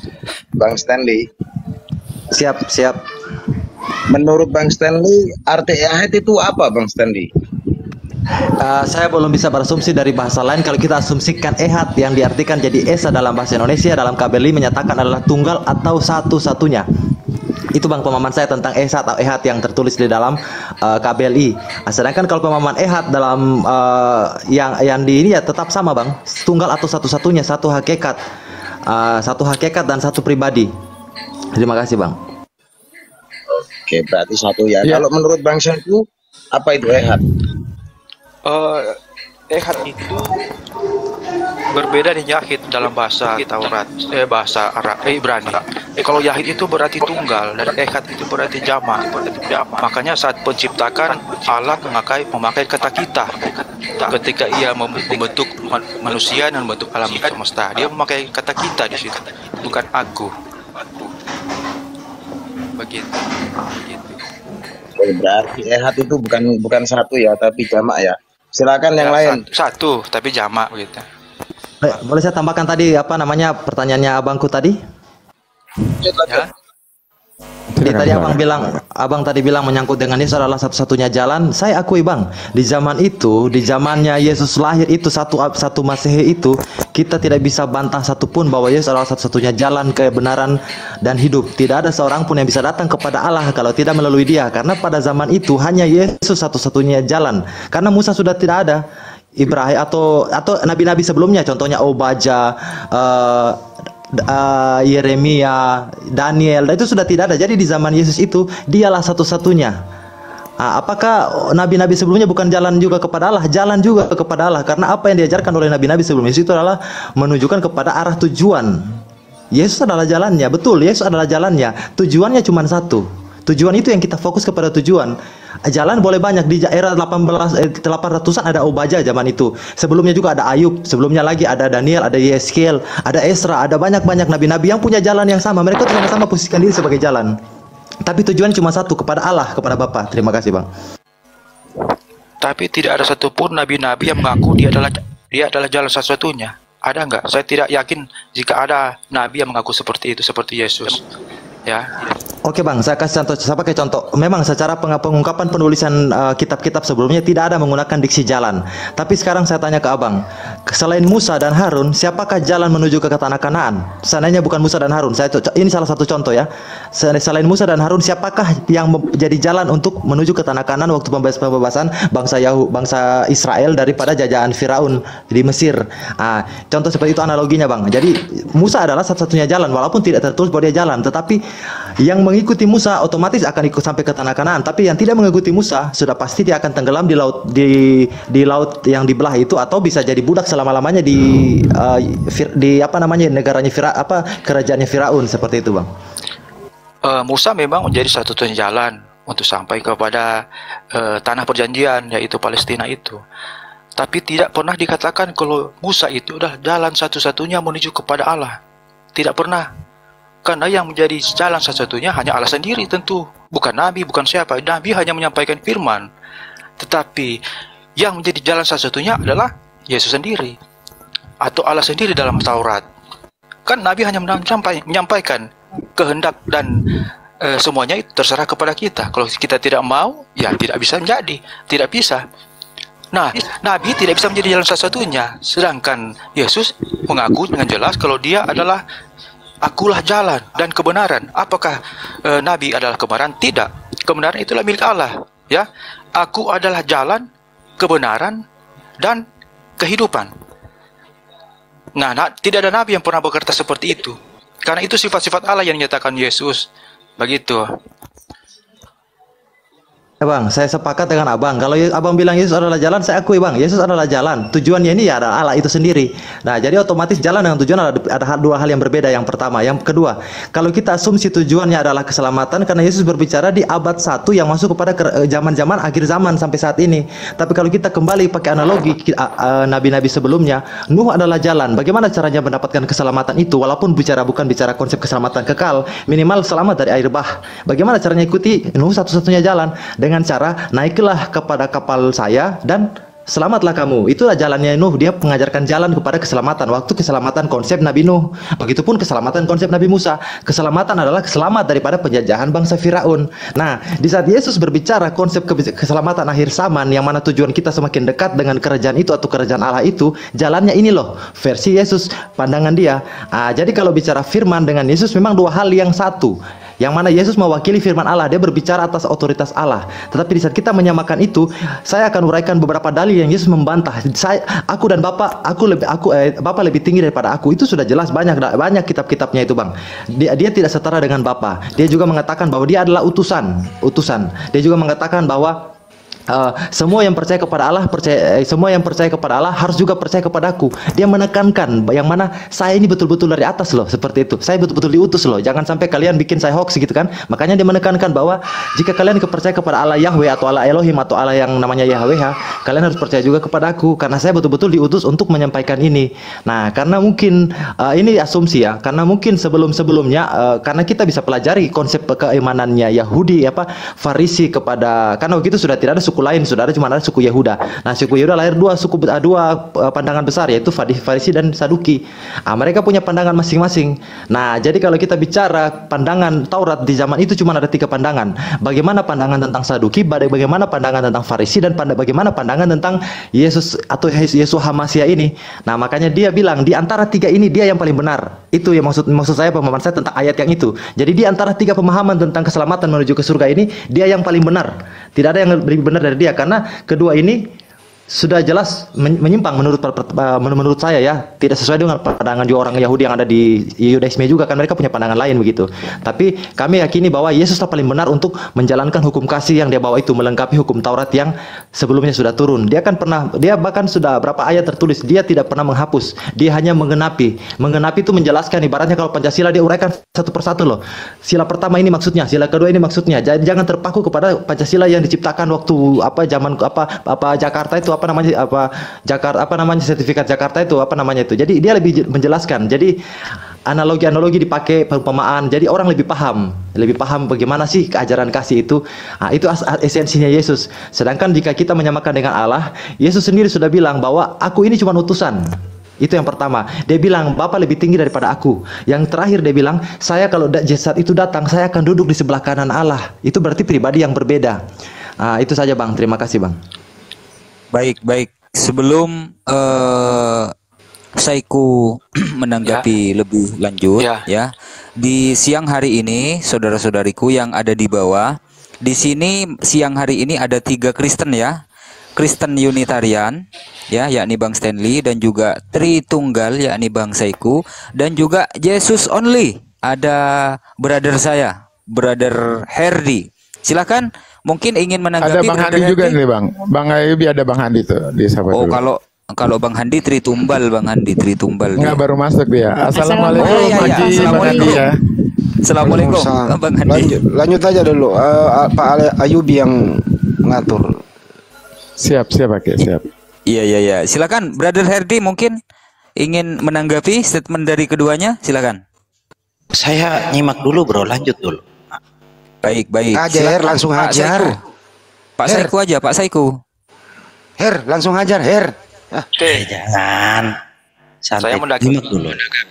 Bang Stanley. Siap, siap. Menurut Bang Stanley, arti ahad itu apa, Bang Stanley? Saya belum bisa berasumsi dari bahasa lain. Kalau kita asumsikan ehad yang diartikan jadi esa dalam bahasa Indonesia, dalam KBLI menyatakan adalah tunggal atau satu-satunya. Itu bang pemahaman saya tentang esa atau ehad yang tertulis di dalam KBLI. Sedangkan kalau pemahaman ehad dalam yang di ini ya tetap sama bang, tunggal atau satu-satunya, satu hakikat dan satu pribadi. Terima kasih bang. Oke, berarti satu ya. Ya. Kalau menurut Bang Syaifu, apa itu ehad? Ehad itu berbeda dengan yahid dalam bahasa Taurat, bahasa Arab, Ibrani. Kalau yahid itu berarti tunggal dan ehad itu berarti jamak. Makanya saat penciptakan Allah memakai kata kita. Ketika ia membentuk manusia dan membentuk alam semesta, dia memakai kata kita di situ, bukan aku. Begitu. Berarti ehad itu bukan satu ya, tapi jamak ya. Silakan yang lain. Satu, tapi jamak gitu. Boleh saya tambahkan tadi apa namanya pertanyaannya abangku tadi? Ya. Tadi abang tadi bilang menyangkut dengan Yesus adalah satu-satunya jalan. Saya akui bang, di zaman itu, di zamannya Yesus lahir itu satu Masehi itu, kita tidak bisa bantah satupun bahwa Yesus adalah satu-satunya jalan kebenaran dan hidup. Tidak ada seorang pun yang bisa datang kepada Allah kalau tidak melalui Dia. Karena pada zaman itu hanya Yesus satu-satunya jalan. Karena Musa sudah tidak ada, Ibrahim atau nabi-nabi sebelumnya, contohnya Obadja, Yeremia, Daniel, itu sudah tidak ada. Jadi di zaman Yesus itu dialah satu-satunya. Apakah nabi-nabi sebelumnya bukan jalan juga kepada Allah? Jalan juga kepada Allah, karena apa yang diajarkan oleh nabi-nabi sebelumnya itu adalah menunjukkan kepada arah tujuan. Yesus adalah jalannya, betul, Yesus adalah jalannya. Tujuannya cuma satu. Tujuan itu yang kita fokus kepada tujuan. Jalan boleh banyak. Di era 800-an ada Obadja zaman itu. Sebelumnya juga ada Ayub. Sebelumnya lagi ada Daniel, ada Yeskel, ada Esra, ada banyak-banyak nabi-nabi yang punya jalan yang sama. Mereka sama-sama posisikan diri sebagai jalan. Tapi tujuan cuma satu, kepada Allah, kepada Bapa. Terima kasih bang. Tapi tidak ada satupun nabi-nabi yang mengaku dia adalah jalan satu-satunya. Ada nggak? Saya tidak yakin jika ada nabi yang mengaku seperti itu, seperti Yesus. Ya. Oke bang, saya kasih contoh. Saya pakai contoh. Memang secara pengungkapan penulisan kitab-kitab sebelumnya tidak ada menggunakan diksi jalan. Tapi sekarang saya tanya ke abang, selain Musa dan Harun, siapakah jalan menuju ke tanah Kanaan? Seandainya bukan Musa dan Harun, ini salah satu contoh ya. Selain Musa dan Harun, siapakah yang menjadi jalan untuk menuju ke tanah Kanaan waktu pembebasan bangsa Israel daripada jajahan Firaun di Mesir? Contoh seperti itu analoginya bang. Jadi Musa adalah satu-satunya jalan, walaupun tidak tertulis bahwa dia jalan, tetapi yang mengikuti Musa otomatis akan ikut sampai ke tanah Kanaan. Tapi yang tidak mengikuti Musa sudah pasti dia akan tenggelam di laut yang dibelah itu, atau bisa jadi budak selama-lamanya di negaranya kerajaannya Firaun, seperti itu bang. Musa memang menjadi satu-satunya jalan untuk sampai kepada tanah perjanjian, yaitu Palestina itu. Tapi tidak pernah dikatakan kalau Musa itu adalah jalan satu-satunya menuju kepada Allah. Tidak pernah. Karena yang menjadi jalan satu-satunya hanya Allah sendiri tentu. Bukan Nabi, bukan siapa. Nabi hanya menyampaikan firman. Tetapi yang menjadi jalan satu-satunya adalah Yesus sendiri. Atau Allah sendiri dalam Taurat. Kan Nabi hanya menyampaikan kehendak dan semuanya itu terserah kepada kita. Kalau kita tidak mau, ya tidak bisa menjadi. Tidak bisa. Nah, Nabi tidak bisa menjadi jalan satu-satunya. Sedangkan Yesus mengaku dengan jelas kalau dia adalah Akulah jalan dan kebenaran. Apakah Nabi adalah kebenaran? Tidak. Kebenaran itulah milik Allah. Ya, Aku adalah jalan, kebenaran, dan kehidupan. Nah, tidak ada Nabi yang pernah berkata seperti itu. Karena itu sifat-sifat Allah yang dinyatakan Yesus. Begitu. Bang, saya sepakat dengan abang. Kalau abang bilang Yesus adalah jalan, saya akui bang, Yesus adalah jalan. Tujuannya ini ya adalah Allah itu sendiri. Nah, jadi otomatis jalan dengan tujuan ada dua hal yang berbeda. Yang pertama, yang kedua, kalau kita asumsi tujuannya adalah keselamatan, karena Yesus berbicara di abad 1 yang masuk kepada zaman-zaman akhir zaman sampai saat ini. Tapi kalau kita kembali pakai analogi nabi-nabi sebelumnya, Nuh adalah jalan. Bagaimana caranya mendapatkan keselamatan itu? Walaupun bukan bicara konsep keselamatan kekal, minimal selamat dari air bah. Bagaimana caranya ikuti? Nuh satu-satunya jalan dengan cara naiklah kepada kapal saya dan selamatlah kamu. Itulah jalannya Nuh. Dia mengajarkan jalan kepada keselamatan. Waktu keselamatan konsep Nabi Nuh. Begitupun keselamatan konsep Nabi Musa. Keselamatan adalah selamat daripada penjajahan bangsa Firaun. Nah, di saat Yesus berbicara konsep keselamatan akhir zaman, yang mana tujuan kita semakin dekat dengan kerajaan itu atau kerajaan Allah itu, jalannya ini loh, versi Yesus, pandangan dia. Jadi kalau bicara firman dengan Yesus memang dua hal yang satu. Yang mana Yesus mewakili firman Allah, dia berbicara atas otoritas Allah. Tetapi di saat kita menyamakan itu, saya akan uraikan beberapa dalil yang Yesus membantah. Aku dan Bapak, Bapak lebih tinggi daripada aku. Itu sudah jelas, banyak kitab-kitabnya itu, Bang. Dia tidak setara dengan Bapa. Dia juga mengatakan bahwa dia adalah utusan. Dia juga mengatakan bahwa semua yang percaya kepada Allah harus juga percaya kepadaku. Dia menekankan yang mana saya ini betul-betul dari atas loh, seperti itu. Saya betul-betul diutus loh. Jangan sampai kalian bikin saya hoax gitu kan. Makanya dia menekankan bahwa jika kalian percaya kepada Allah Yahweh atau Allah Elohim atau Allah yang namanya Yahweh, kalian harus percaya juga kepadaku karena saya betul-betul diutus untuk menyampaikan ini. Nah, karena mungkin ini asumsi ya, karena mungkin sebelum-sebelumnya karena kita bisa pelajari konsep keimanannya Yahudi Farisi kepada, karena begitu sudah tidak ada suku lain, saudara, cuma ada suku Yehuda. Nah, suku Yehuda lahir dua pandangan besar, yaitu Farisi dan Saduki. Mereka punya pandangan masing-masing. Nah, jadi kalau kita bicara pandangan Taurat di zaman itu cuma ada 3 pandangan. Bagaimana pandangan tentang Saduki, bagaimana pandangan tentang Farisi, dan bagaimana pandangan tentang Yesus atau Yesus HaMashiach ini. Nah, makanya dia bilang di antara 3 ini dia yang paling benar. Itu yang maksud saya, pemahaman saya tentang ayat yang itu. Jadi di antara 3 pemahaman tentang keselamatan menuju ke surga ini, dia yang paling benar. Tidak ada yang lebih benar dari dia, karena kedua ini sudah jelas menyimpang menurut saya ya, tidak sesuai dengan pandangan juga orang Yahudi yang ada di Yudaisme juga, kan mereka punya pandangan lain begitu. Tapi kami yakini bahwa Yesuslah paling benar untuk menjalankan hukum kasih yang dia bawa itu, melengkapi hukum Taurat yang sebelumnya sudah turun. Dia bahkan sudah berapa ayat tertulis, dia tidak pernah menghapus, dia hanya menggenapi. Menggenapi itu menjelaskan, ibaratnya kalau Pancasila dia uraikan satu persatu loh. Sila pertama ini maksudnya, sila kedua ini maksudnya. Jangan terpaku kepada Pancasila yang diciptakan waktu Jakarta itu sertifikat Jakarta itu jadi dia lebih menjelaskan. Jadi analogi dipakai, perumpamaan, jadi orang lebih paham bagaimana sih keajaran kasih itu. Itu esensinya Yesus. Sedangkan jika kita menyamakan dengan Allah, Yesus sendiri sudah bilang bahwa aku ini cuma utusan. Itu yang pertama. Dia bilang Bapa lebih tinggi daripada aku. Yang terakhir dia bilang, saya kalau jasad itu datang, saya akan duduk di sebelah kanan Allah. Itu berarti pribadi yang berbeda. Itu saja, Bang. Terima kasih, Bang. Baik. Sebelum Saiku menanggapi lebih lanjut ya. Di siang hari ini, saudara-saudariku yang ada di bawah, di sini siang hari ini ada 3 Kristen ya. Kristen Unitarian ya, yakni Bang Stanley, dan juga Tritunggal yakni Bang Saiku, dan juga Jesus Only. Ada brother saya, Brother Herdi. Silakan, mungkin ingin menanggapi. Ada Bang Handi juga nih, Bang. Bang Ayubi ada Bang Handi tuh di siapa dulu. Kalau Bang Handi Tritumbal, Bang Handi Tritumbal. Enggak, baru masuk dia. Assalamualaikum, Haji Assalamualaikum. Ya. Assalamualaikum, Bang Handi. Lanjut aja dulu. Pak Ayubi yang ngatur. Siap, Pak. Siap. Iya. Silakan, Brother Herdi mungkin ingin menanggapi statement dari keduanya. Silakan. Saya nyimak dulu, Bro. Lanjut dulu. Baik. Ajar, langsung hajar. Pak Saiku aja, Pak Saiku. Her, langsung hajar, Her. Jangan. Saya menanggapi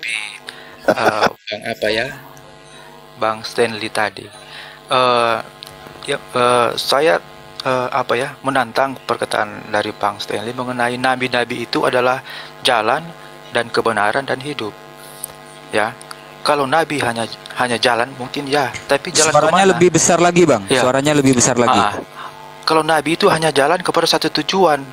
Bang Stanley tadi. Saya menantang perkataan dari Bang Stanley mengenai nabi-nabi itu adalah jalan dan kebenaran dan hidup. Ya. Kalau nabi hanya jalan mungkin ya, tapi jalan suaranya kemana? Lebih besar lagi, Bang. Ya. Suaranya lebih besar lagi. Kalau nabi itu hanya jalan kepada satu tujuan,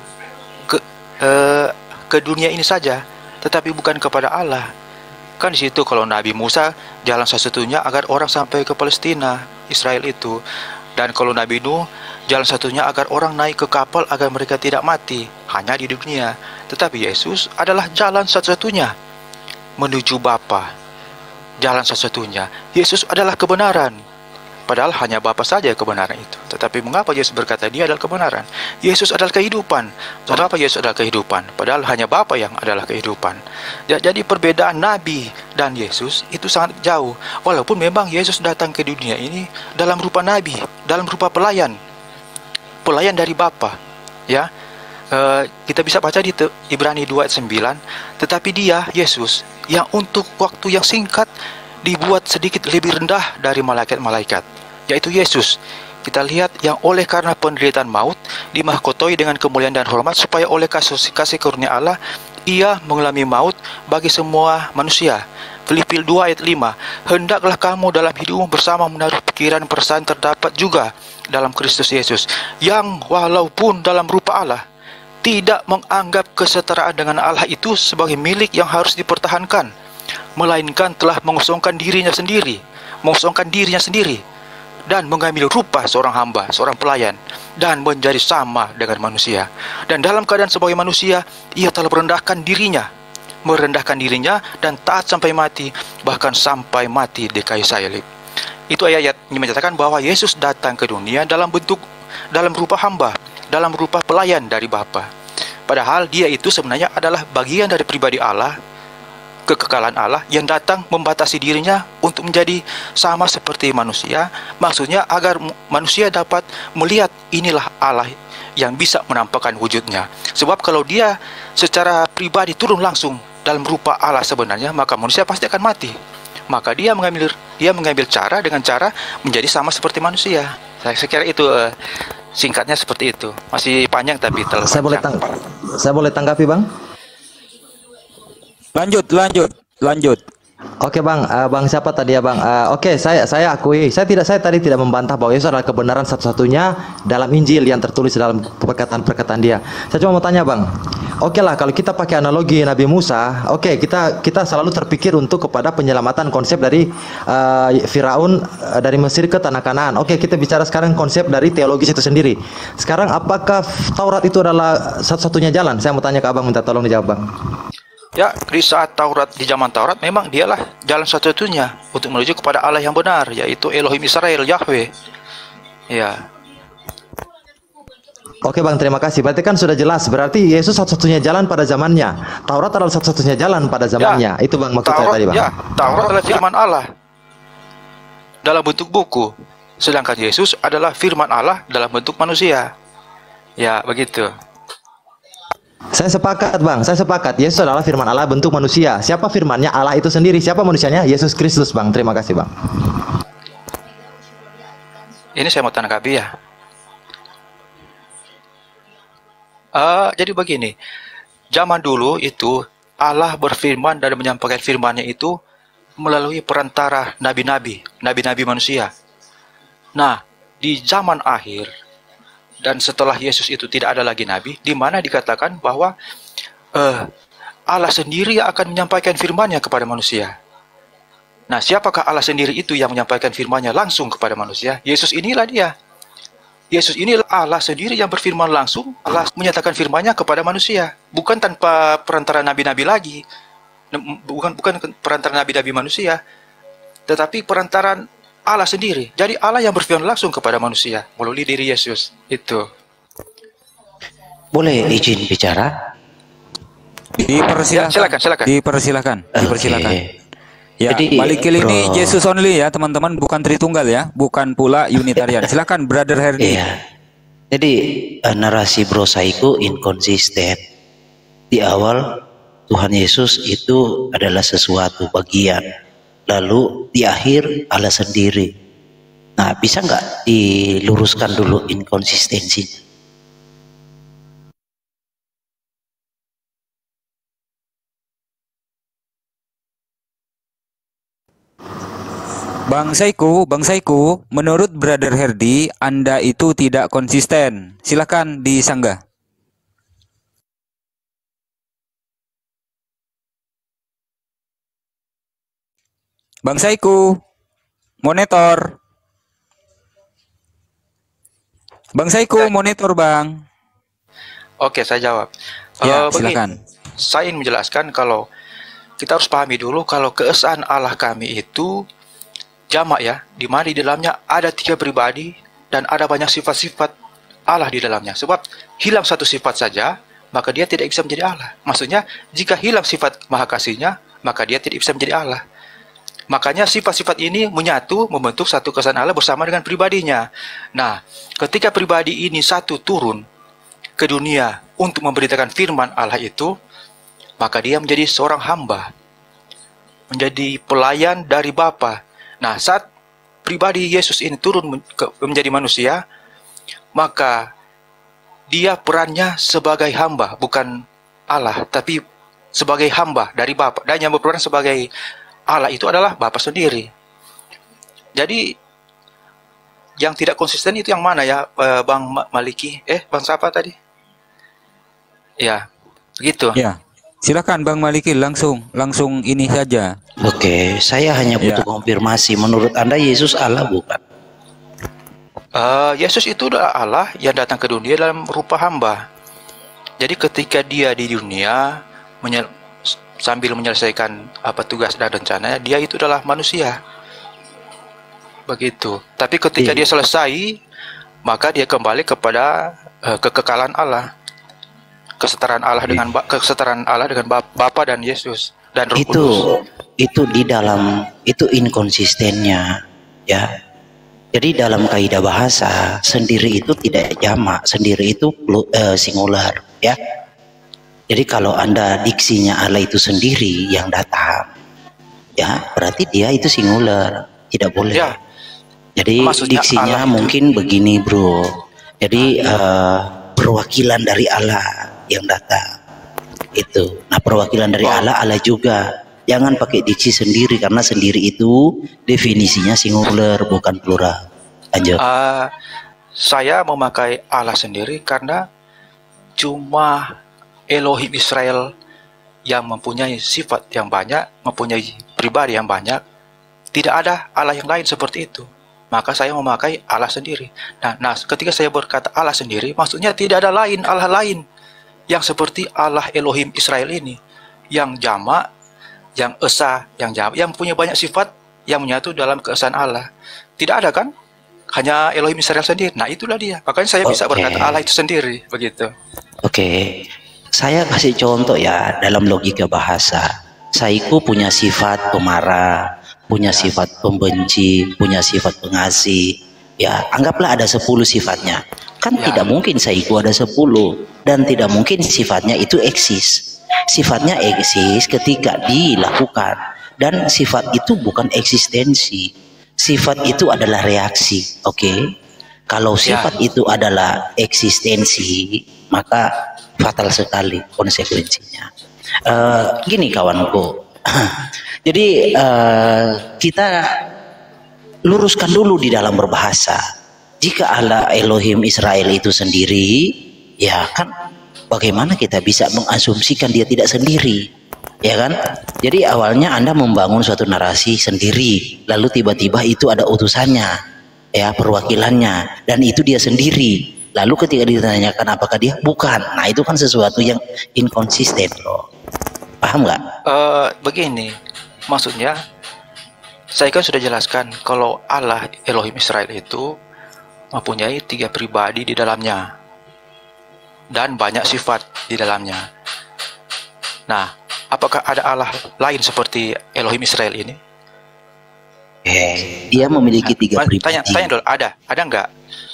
ke dunia ini saja, tetapi bukan kepada Allah. Kan di situ kalau Nabi Musa jalan satu-satunya agar orang sampai ke Palestina, Israel itu. Dan kalau Nabi Nuh jalan satunya agar orang naik ke kapal agar mereka tidak mati hanya di dunia. Tetapi Yesus adalah jalan satu-satunya menuju Bapa. Jalan satu-satunya. Yesus adalah kebenaran. Padahal hanya Bapa saja kebenaran itu. Tetapi mengapa Yesus berkata dia adalah kebenaran? Yesus adalah kehidupan. Mengapa Yesus adalah kehidupan? Padahal hanya Bapa yang adalah kehidupan. Jadi perbedaan Nabi dan Yesus itu sangat jauh. Walaupun memang Yesus datang ke dunia ini dalam rupa Nabi, dalam rupa pelayan. Pelayan dari Bapa. Ya. kita bisa baca di Ibrani 2 ayat 9, tetapi dia, Yesus, yang untuk waktu yang singkat dibuat sedikit lebih rendah dari malaikat-malaikat, yaitu Yesus. Kita lihat yang oleh karena penderitaan maut dimahkotoi dengan kemuliaan dan hormat, supaya oleh kasih karunia Allah ia mengalami maut bagi semua manusia. Filipi 2 ayat 5, hendaklah kamu dalam hidupmu bersama menaruh pikiran perasaan terdapat juga dalam Kristus Yesus, yang walaupun dalam rupa Allah, tidak menganggap kesetaraan dengan Allah itu sebagai milik yang harus dipertahankan, melainkan telah mengosongkan dirinya sendiri, dan mengambil rupa seorang hamba, seorang pelayan, dan menjadi sama dengan manusia. Dan dalam keadaan sebagai manusia, ia telah merendahkan dirinya dan taat sampai mati, bahkan sampai mati di kayu salib. Itu ayat yang menyatakan bahwa Yesus datang ke dunia dalam rupa hamba, dalam rupa pelayan dari Bapa. Padahal dia itu sebenarnya adalah bagian dari pribadi Allah, kekekalan Allah yang datang membatasi dirinya untuk menjadi sama seperti manusia. Maksudnya agar manusia dapat melihat inilah Allah yang bisa menampakkan wujudnya. Sebab kalau dia secara pribadi turun langsung dalam rupa Allah sebenarnya, maka manusia pasti akan mati. Maka dia mengambil cara dengan cara menjadi sama seperti manusia. Saya kira itu singkatnya seperti itu. Masih panjang tapi terlalu panjang. Saya boleh tanggapi, Bang? Lanjut. Oke, Bang, Bang siapa tadi ya, Bang? Oke, saya akui, saya tadi tidak membantah bahwa Yesus adalah kebenaran satu-satunya dalam Injil yang tertulis dalam perkataan-perkataan dia. Saya cuma mau tanya, Bang. Oke lah, kalau kita pakai analogi Nabi Musa, oke, kita selalu terpikir untuk kepada penyelamatan konsep dari Firaun dari Mesir ke tanah Kanaan. Oke, kita bicara sekarang konsep dari teologis itu sendiri. Sekarang apakah Taurat itu adalah satu-satunya jalan? Saya mau tanya ke Abang, minta tolong dijawab, Bang. Ya, di saat di zaman Taurat memang dialah jalan satu-satunya untuk menuju kepada Allah yang benar, yaitu Elohim Israel, Yahweh. Ya. Oke, Bang, terima kasih. Berarti kan sudah jelas, berarti Yesus satu-satunya jalan pada zamannya. Taurat adalah satu-satunya jalan pada zamannya. Ya, itu, Bang, maksud saya tadi, Bang. Ya, Taurat adalah firman Allah dalam bentuk buku, sedangkan Yesus adalah firman Allah dalam bentuk manusia. Ya, begitu. Saya sepakat, Bang. Saya sepakat. Yesus adalah firman Allah bentuk manusia. Siapa firmannya? Allah itu sendiri. Siapa manusianya? Yesus Kristus, Bang. Terima kasih, Bang. Ini saya mau tanggapi ya. Jadi begini. Zaman dulu itu Allah berfirman dan menyampaikan firman-Nya itu melalui perantara nabi-nabi manusia. Nah, di zaman akhir dan setelah Yesus itu tidak ada lagi nabi, di mana dikatakan bahwa Allah sendiri yang akan menyampaikan firman-Nya kepada manusia. Nah, siapakah Allah sendiri itu yang menyampaikan firman-Nya langsung kepada manusia? Yesus inilah dia. Yesus inilah Allah sendiri yang berfirman langsung. Allah menyatakan firman-Nya kepada manusia, bukan tanpa perantara nabi-nabi lagi. Bukan perantara nabi-nabi manusia, tetapi perantara Allah sendiri. Jadi Allah yang berfirman langsung kepada manusia melalui diri Yesus. Itu. Boleh izin bicara? Dipersilakan. Dipersilakan. Ya, Jadi, Malikil ini Jesus only ya, teman-teman, bukan Tritunggal ya, bukan pula Unitarian. Silakan, Brother Herdi. Iya. Jadi narasi Bro Saiku inkonsisten. Di awal Tuhan Yesus itu adalah sesuatu bagian, lalu di akhir Allah sendiri. Nah, bisa nggak diluruskan dulu inkonsistensi? Bang Saiku, menurut Brother Herdi, Anda itu tidak konsisten. Silakan disanggah. Bang Saiku, monitor. Bang Saiku, monitor, Bang. Oke, saya jawab. Ya, silakan. Saya ingin menjelaskan kalau kita harus pahami dulu kalau keesaan Allah kami itu jamak ya, di mana di dalamnya ada 3 pribadi dan ada banyak sifat-sifat Allah di dalamnya. Sebab hilang satu sifat saja, maka dia tidak bisa menjadi Allah. Maksudnya, jika hilang sifat maha kasihnya, maka dia tidak bisa menjadi Allah. Makanya sifat-sifat ini menyatu membentuk satu keesaan Allah bersama dengan pribadinya. Nah, ketika pribadi ini satu turun ke dunia untuk memberitakan firman Allah itu, maka dia menjadi seorang hamba, menjadi pelayan dari Bapa. Nah, saat pribadi Yesus ini turun menjadi manusia, maka dia perannya sebagai hamba, bukan Allah, tapi sebagai hamba dari Bapa. Dan yang berperan sebagai Allah itu adalah Bapa sendiri. Jadi yang tidak konsisten itu yang mana ya, Bang Maliki? Bang siapa tadi? Ya, begitu. Ya, silakan Bang Maliki, langsung ini saja. Oke, saya hanya butuh konfirmasi. Menurut Anda Yesus Allah bukan? Yesus itu adalah Allah yang datang ke dunia dalam rupa hamba. Jadi ketika dia di dunia sambil menyelesaikan tugas dan rencananya, dia itu adalah manusia. Begitu. Tapi ketika dia selesai, maka dia kembali kepada kekekalan Allah, kesetaraan Allah dengan Bapa dan Yesus dan Roh Kudus. Itu di dalam itu inkonsistennya, ya. Jadi dalam kaidah bahasa sendiri itu tidak jamak, sendiri itu singular, ya. Jadi kalau Anda diksinya Allah itu sendiri yang datang, ya berarti dia itu singular, tidak boleh. Ya. Jadi maksudnya diksinya mungkin begini bro. Jadi perwakilan dari Allah yang datang itu. Nah perwakilan dari Allah juga. Jangan pakai diksi sendiri karena sendiri itu definisinya singular bukan plural. Lanjut. Saya memakai Allah sendiri karena cuma Elohim Israel yang mempunyai sifat yang banyak, mempunyai pribadi yang banyak. Tidak ada Allah yang lain seperti itu. Maka saya memakai Allah sendiri. Nah, ketika saya berkata Allah sendiri, maksudnya tidak ada Allah lain yang seperti Allah Elohim Israel ini, yang jamak, yang esa, yang jamak, yang punya banyak sifat yang menyatu dalam keesaan Allah. Tidak ada kan? Hanya Elohim Israel sendiri. Nah, itulah dia. Makanya saya bisa berkata Allah itu sendiri, begitu. Oke. Saya kasih contoh ya dalam logika bahasa. Saiku punya sifat pemarah, punya sifat pembenci, punya sifat pengasih. Ya, anggaplah ada 10 sifatnya. Kan tidak mungkin Saiku ada 10 dan tidak mungkin sifatnya itu eksis. Sifatnya eksis ketika dilakukan dan sifat itu bukan eksistensi. Sifat itu adalah reaksi, oke? Kalau sifat itu adalah eksistensi, maka fatal sekali konsekuensinya. Gini kawanku, jadi kita luruskan dulu di dalam berbahasa. Jika Allah Elohim Israel itu sendiri, ya kan bagaimana kita bisa mengasumsikan dia tidak sendiri, ya kan? Jadi awalnya Anda membangun suatu narasi sendiri, lalu tiba-tiba itu ada utusannya, ya perwakilannya, dan itu dia sendiri. Lalu ketika ditanyakan apakah dia bukan, nah itu kan sesuatu yang inkonsisten loh. Paham nggak? Begini, maksudnya saya kan sudah jelaskan kalau Allah Elohim Israel itu mempunyai 3 pribadi di dalamnya dan banyak sifat di dalamnya. Nah, apakah ada Allah lain seperti Elohim Israel ini? Dia memiliki 3 pribadi. Tanya dulu, ada nggak?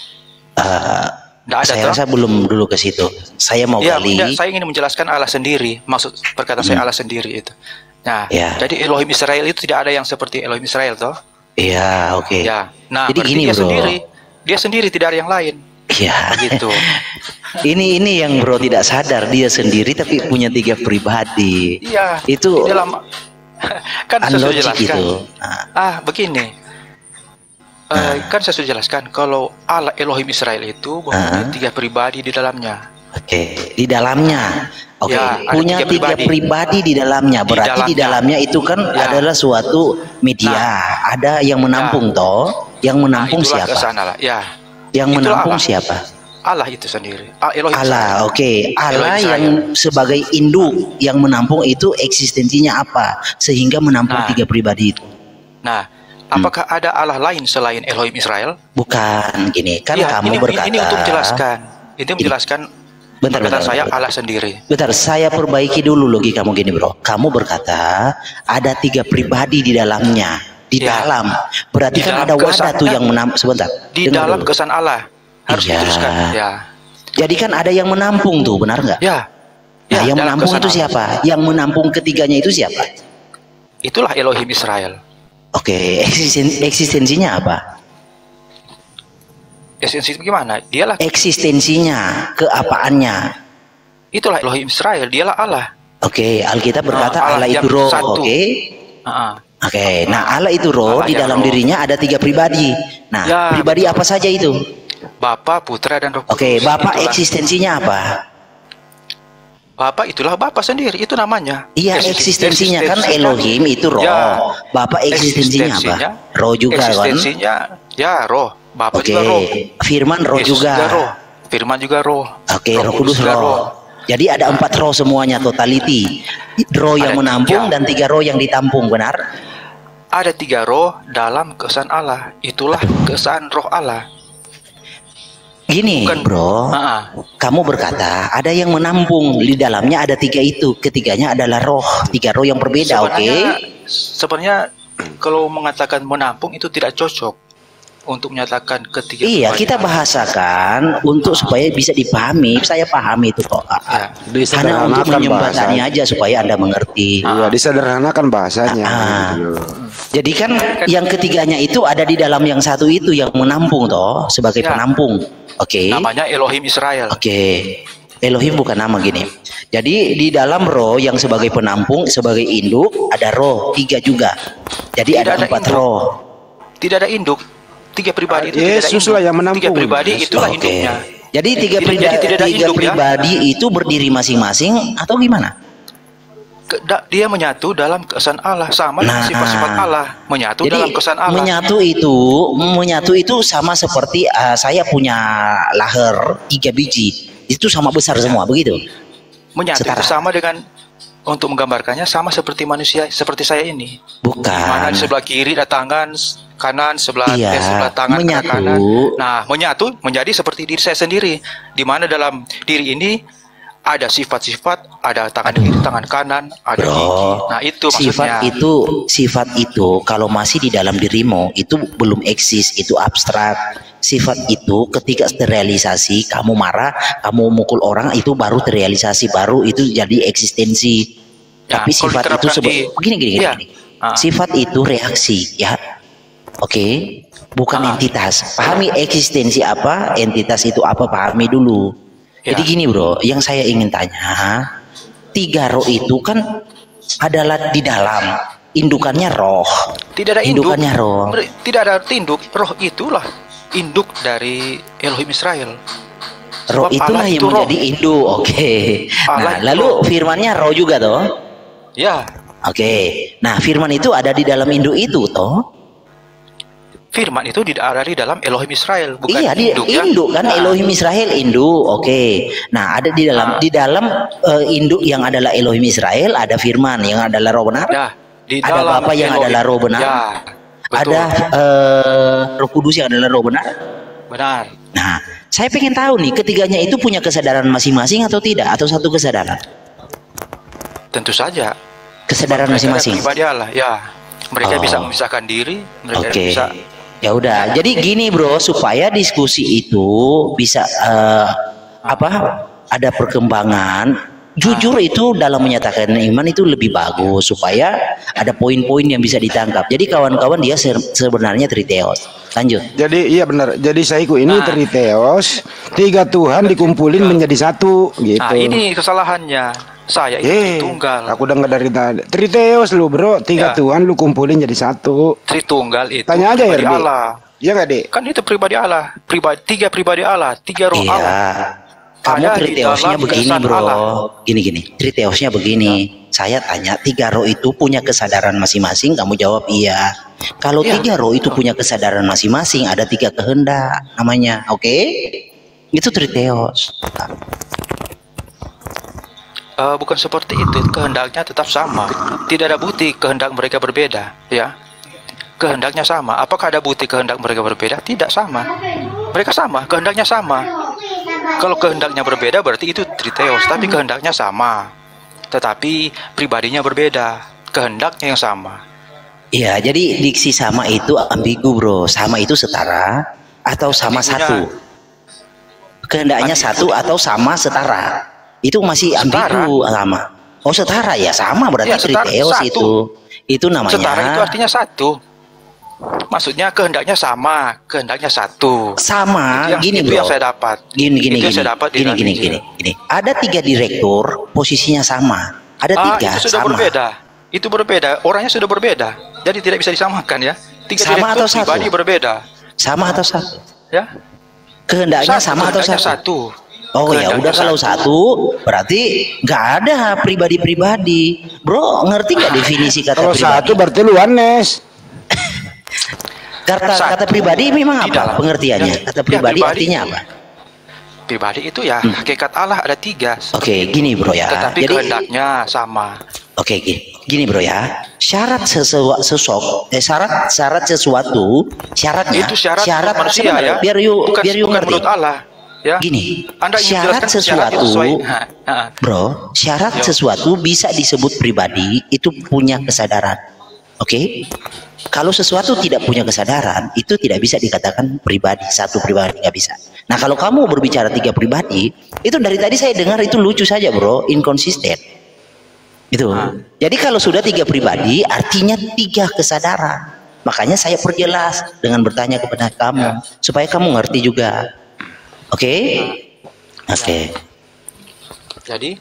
Saya rasa belum dulu ke situ. Saya mau gali. Saya ingin menjelaskan Allah sendiri. Maksud perkataan saya Allah sendiri itu. Nah, jadi Elohim Israel itu tidak ada yang seperti Elohim Israel, toh? Iya, oke. Ya. Nah, jadi gini, dia sendiri tidak ada yang lain. Iya. Begitu. ini yang bro tidak sadar, dia sendiri tapi punya 3 pribadi. Iya. Itu dalam kan saya sudah jelaskan. Gitu. Begini. Kan saya sudah jelaskan kalau Allah Elohim Israel itu mempunyai 3 pribadi di dalamnya. Oke, di dalamnya. Oke, punya 3 pribadi di dalamnya. Berarti di dalamnya itu kan adalah suatu media. Ada yang menampung toh. Yang menampung siapa? Yang menampung siapa? Allah itu sendiri. Elohim Allah, oke. Allah yang sebagai induk yang menampung itu eksistensinya apa? Sehingga menampung 3 pribadi itu. Nah, apakah ada Allah lain selain Elohim Israel? Bukan, gini kan kamu berkata. Ini untuk menjelaskan. Ini menjelaskan. Bentar, saya Allah sendiri. Bentar, saya perbaiki dulu logikamu gini bro. Kamu berkata ada 3 pribadi di dalamnya. Di dalam. Berarti kan ada wadah tuh yang sebentar. Di dalam kesan Allah. Harus diteruskan. Ya. Jadi kan ada yang menampung tuh, benar nggak? Ya. Nah, Ya, yang dalam menampung itu kesan Allah. siapa? Yang menampung ketiganya itu siapa? Itulah Elohim Israel. Oke, eksistensinya apa? Esensi gimana? Dialah Eksistensinya, keapaannya. itulah Elohim Israel, dialah Allah. Oke, Alkitab berkata Allah Allah yang itu roh. satu. Oke. Ah, Oke, nah Allah itu roh, Allah di yang dalam roh. dirinya ada 3 pribadi. Nah, Ya, pribadi apa saja itu? Bapa, Putra, dan Roh Kudus. Oke, Bapak Itulah. eksistensinya apa? Bapa itulah Bapa sendiri, itu namanya. Iya, eksistensinya kan Elohim itu roh. Ya. Bapak eksistensinya apa? Roh juga kan? Eksistensinya ya roh. Bapa Oke, juga roh. Firman roh Yesus juga. roh. Firman juga roh. Oke, Roh Kudus juga roh. Jadi ada 4 roh semuanya totality. Roh yang Ada menampung 3. dan 3 roh yang ditampung, benar? Ada 3 roh dalam kesan Allah. Itulah kesan roh Allah. Gini, Bukan- bro. Kamu berkata ada yang menampung, di dalamnya ada 3 itu. Ketiganya adalah roh, 3 roh yang berbeda, oke? Sebenarnya kalau mengatakan menampung itu tidak cocok untuk menyatakan ketiga. Iya, pribadi kita Allah. bahasakan untuk supaya bisa dipahami. Saya pahami itu kok. Ya. Hanya untuk Disederhanakan menjembatani bahasanya. aja supaya Anda mengerti. Iya, disederhanakan bahasanya. Ah. gitu loh. Jadi kan yang ketiganya itu ada di dalam yang satu itu yang menampung toh sebagai Ya. penampung. Oke. Namanya Elohim Israel. Oke. Elohim bukan nama gini. Jadi di dalam roh yang sebagai penampung, sebagai induk ada roh 3 juga. Jadi Tidak ada ada 4 induk. roh. Tidak ada induk. 3 pribadi itu Yesus tidak lah ada yang induk. menampung. 3 pribadi itulah Oke. induknya. Jadi tiga Jadi tidak ada induk, ya. pribadi itu berdiri masing-masing atau gimana? Dia menyatu dalam kesan Allah sama dengan Nah. sifat-sifat Allah, menyatu Jadi dalam kesan Allah. menyatu itu sama seperti saya punya laher 3 biji. Itu sama besar semua begitu. Menyatu setara. itu sama dengan, untuk menggambarkannya sama seperti manusia seperti saya ini. Bukan. Di mana di sebelah kiri ada tangan, kanan sebelah Iya, sebelah tangan menyatu. kanan. Nah, menyatu menjadi seperti diri saya sendiri. Di mana dalam diri ini ada sifat-sifat, ada tangan kiri, tangan kanan, ada Bro, gigi. Nah, itu maksudnya. sifat itu kalau masih di dalam dirimu itu belum eksis, itu abstrak. Sifat itu ketika terrealisasi, kamu marah, kamu mukul orang, itu baru terrealisasi, baru itu jadi eksistensi. Ya, Tapi kalau sifat itu diterapkan di- begini. Iya. Sifat itu reaksi, ya. Oke, bukan entitas. Pahami eksistensi apa, entitas itu apa, pahami dulu. Ya. Jadi gini bro, yang saya ingin tanya, 3 roh itu kan adalah di dalam, indukannya roh. Tidak ada induk. Indukannya roh. Tidak ada induk. Roh itulah induk dari Elohim Israel. Roh Sebab itulah Allah yang itu roh. menjadi induk, oke. Allah Nah, itu lalu roh. firmannya roh juga toh. Ya, Oke. Nah, firman itu ada di dalam induk itu toh. firman itu ada di dalam Elohim Israel, bukan Iya, dia induk ya. induk kan, Nah, Elohim Israel induk. Oke. Nah, ada di dalam induk yang adalah Elohim Israel ada firman yang adalah roh benar. Ya, di Ada dalam Bapa yang Elohim. adalah roh benar. Ya, betul. Ada Roh Kudus yang adalah roh benar. Benar. Nah, saya pengen tahu nih ketiganya itu punya kesadaran masing-masing atau tidak, atau satu kesadaran? Tentu saja. Kesadaran Mereka ada masing-masing. pribadi Allah, ya. Mereka Oh. bisa memisahkan diri, mereka Oke. bisa. Ya udah. Jadi gini bro, supaya diskusi itu bisa ada perkembangan. Jujur itu dalam menyatakan iman itu lebih bagus supaya ada poin-poin yang bisa ditangkap. Jadi kawan-kawan dia sebenarnya triteos. Lanjut. Jadi iya benar. Jadi saiku ini Nah. triteos, 3 Tuhan dikumpulin menjadi satu gitu. Nah, ini kesalahannya. Saya itu tunggal. Aku dengar dari tadi. Triteos lu bro, 3 Ya. Tuhan lu kumpulin jadi satu. Tritunggal itu Tanya aja ya, pribadi Dik. Allah. Iya nggak dek? Kan itu pribadi Allah, 3 pribadi Allah, 3 roh Iya. Allah. Kamu Ada di triteosnya dalam begini kesan bro. Allah. Gini. Triteosnya begini. Saya tanya 3 roh itu punya kesadaran masing-masing. Kamu jawab iya. Kalau Iya. 3 roh itu punya kesadaran masing-masing, ada 3 kehendak namanya. Oke? Itu triteos. Bukan seperti itu, kehendaknya tetap sama. Tidak ada bukti kehendak mereka berbeda, ya. Kehendaknya sama. Apakah ada bukti kehendak mereka berbeda? Tidak sama. Mereka sama, kehendaknya sama. Kalau kehendaknya berbeda berarti itu triteos, tapi kehendaknya sama. Tetapi pribadinya berbeda, kehendaknya yang sama. Iya, jadi diksi sama itu ambigu bro. Sama itu setara atau sama Ambigunya. satu. Kehendaknya satu atau sama, setara. Itu masih ambigu sama. Oh setara ya, sama berarti Ya, setara, triteos satu. itu. Itu namanya. Setara itu artinya satu. Maksudnya kehendaknya sama, kehendaknya satu. Sama, gini itu bro. yang saya dapat. Gini. Itu yang saya dapat di dalam Injil. Ada 3 direktur, posisinya sama. Ada 3 itu sudah sama. berbeda. Itu berbeda. Orangnya sudah berbeda. Jadi tidak bisa disamakan ya. 3 Sama direktur atau satu? pribadi berbeda. Sama atau satu? Ya. Kehendaknya sama atau kehendaknya satu? satu. Oh ya Kehendaknya udah kalau satu berarti nggak ada pribadi-pribadi. Bro, ngerti nggak definisi kata Kalau pribadi? satu berarti lu Anes. Kata pribadi memang Di apa dalam. pengertiannya? Ya, Kata pribadi pribadi. artinya apa? Pribadi itu ya hakikat Allah ada 3. Oke, gini bro ya. Tetapi Jadi kehendaknya sama. oke, gini bro ya. Syarat syarat sesuatu, syaratnya Itu syarat manusia sebentar, ya. Biar yuk bukan ngerti. menurut Allah. Ya. Gini, Anda ingin syarat menjelaskan sesuatu, sesuai. bro, syarat sesuatu bisa disebut pribadi itu punya kesadaran. Oke? Kalau sesuatu tidak punya kesadaran, itu tidak bisa dikatakan pribadi, satu pribadi nggak bisa. Nah, kalau kamu berbicara 3 pribadi, itu dari tadi saya dengar itu lucu saja, bro, inkonsisten. Itu. Jadi kalau sudah 3 pribadi, artinya 3 kesadaran. Makanya saya perjelas dengan bertanya kepada kamu, supaya kamu ngerti juga. Oke? Oke. Jadi